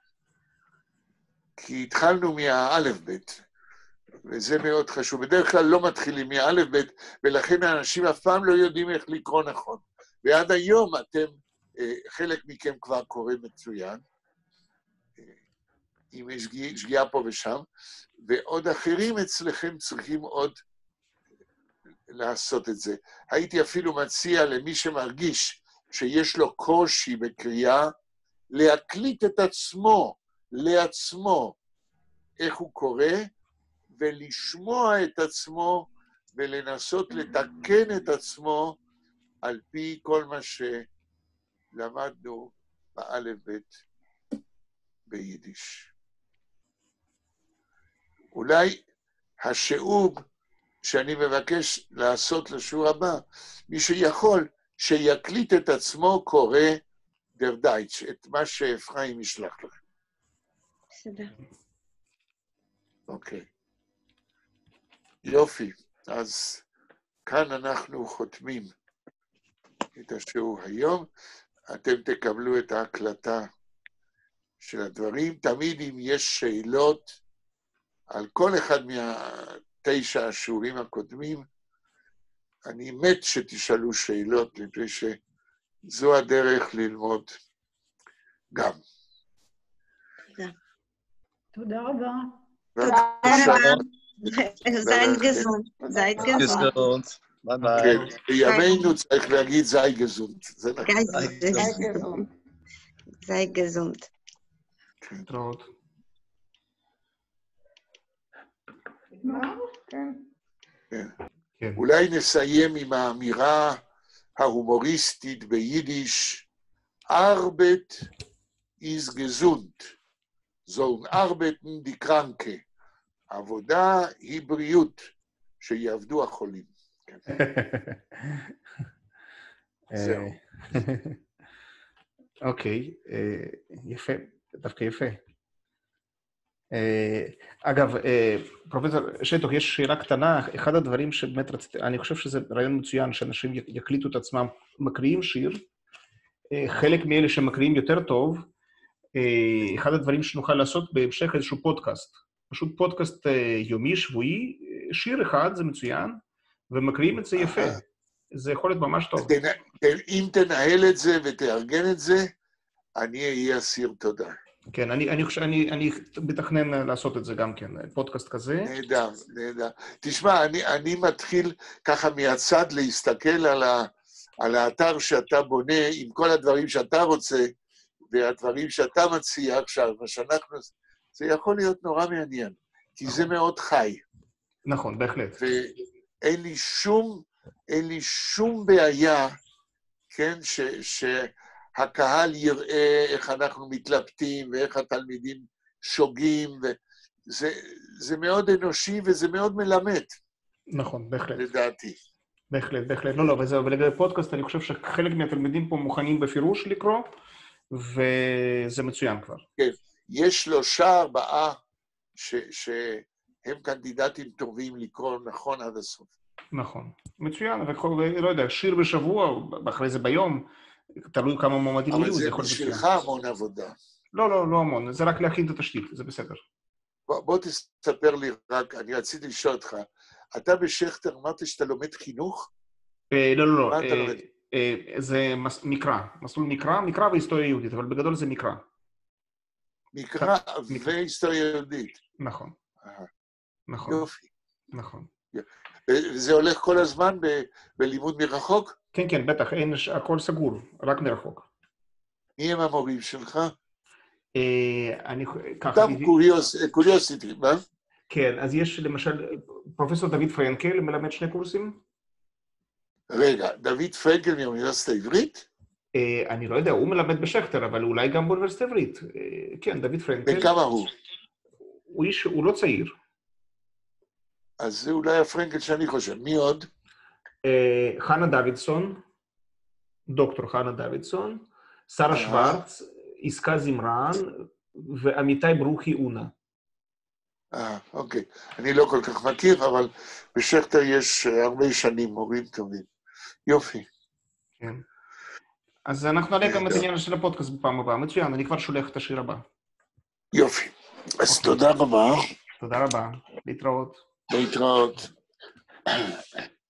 כי התחלנו מהאלף בית, וזה מאוד חשוב. בדרך כלל לא מתחילים מאלף בית, ולכן האנשים אף פעם לא יודעים איך לקרוא נכון. ועד היום אתם, חלק מכם כבר קורא מצוין, אם יש שגיאה פה ושם, ועוד אחרים אצלכם צריכים עוד לעשות את זה. הייתי אפילו מציע למי שמרגיש שיש לו קושי בקריאה, להקליט את עצמו, לעצמו, איך הוא קורא, ולשמוע את עצמו, ולנסות לתקן את עצמו, על פי כל מה שלמדנו באלף בית ביידיש. אולי השיעור שאני מבקש לעשות לשיעור הבא, מי שיכול שיקליט את עצמו קורא דר דייטש, את מה שאפרים ישלח לכם. בסדר. אוקיי. יופי. אז כאן אנחנו חותמים את השיעור היום. אתם תקבלו את ההקלטה של הדברים. תמיד אם יש שאלות על כל אחד מה9 השיעורים הקודמים, אני מת שתשאלו שאלות, מפני שזו הדרך ללמוד גם. תודה רבה. תודה רבה. זייט געזונט. זייט געזונט. ביי ביי. כן, בימינו צריך להגיד זי געזונט. זה נכון. זייט געזונט. להתראות. כן. אולי נסיים עם האמירה ההומוריסטית ביידיש, Arbeit ist gesund, sollen arbeiten die Kranke. עבודה היא בריאות, שיעבדו החולים. זהו. אוקיי, יפה, דווקא יפה. אגב, פרופסור שטוק, יש שאלה קטנה, אחד הדברים שבאמת רציתי, אני חושב שזה רעיון מצוין, שאנשים יקליטו את עצמם, מקריאים שיר, חלק מאלה שמקריאים יותר טוב, אחד הדברים שנוכל לעשות בהמשך איזשהו פודקאסט. פשוט פודקאסט יומי, שבועי, שיר אחד, זה מצוין, ומקריאים את זה יפה. זה יכול להיות ממש טוב. אם תנהל את זה ותארגן את זה, אני אהיה אסיר תודה. כן, אני מתכנן לעשות את זה גם כן, פודקאסט כזה. נהדר, נהדר. תשמע, אני מתחיל ככה מהצד להסתכל על האתר שאתה בונה, עם כל הדברים שאתה רוצה, והדברים שאתה מציע עכשיו, מה שאנחנו... זה יכול להיות נורא מעניין, כי זה מאוד חי. נכון, בהחלט. ואין לי שום בעיה, כן, שהקהל יראה איך אנחנו מתלבטים, ואיך התלמידים שוגים, וזה מאוד אנושי וזה מאוד מלמד. נכון, בהחלט. לדעתי. בהחלט, בהחלט. לא, וזהו, ולגבי פודקאסט, אני חושב שחלק מהתלמידים פה מוכנים בפירוש לקרוא, וזה מצוין כבר. כן, יש 3-4 שהם קנדידטים טובים לקרוא נכון עד הסוף. נכון, מצוין, ולא יודע, שיר בשבוע, אחרי זה ביום, תלוי כמה מועמדים יהיו, זה יכול להיות מצוין. אבל זה בשבילך המון עבודה. לא המון, זה רק להכין את התשתית, זה בסדר. בוא תספר לי רק, אני רציתי לשאול אותך, אתה בשכטר אמרת שאתה לומד חינוך? לא. מה אתה לומד? זה מקרא, מסלול מקרא והיסטוריה יהודית, אבל בגדול זה מקרא. מקרא והיסטוריה יהודית. נכון. נכון. יופי. נכון. וזה הולך כל הזמן בלימוד מרחוק? כן, כן, בטח, הכל סגור, רק מרחוק. מי הם המורים שלך? אני ככה... סתם קוריוסיטי, מה? כן, אז יש למשל, פרופסור דוד פרנקל מלמד 2 קורסים. רגע, דוד פרנקל מאוניברסיטה העברית? אני לא יודע, הוא מלמד בשכטר, אבל אולי גם באוניברסיטה העברית. כן, דוד פרנקל. וכמה הוא? הוא לא צעיר. אז זה אולי הפרנקל שאני חושב. מי עוד? חנה דוידסון, דוקטור חנה דוידסון, שרה שוורץ, עסקה זמרן, ועמיתי ברוכי אונה. אוקיי. אני לא כל כך מכיר, אבל בשכטר יש הרבה שנים מורים טובים. יופי. כן. אז אנחנו נעלה גם את העניין של הפודקאסט בפעם הבאה. מצוין, אני כבר שולח את השיר הבא. יופי. אז תודה רבה. תודה רבה. להתראות. להתראות.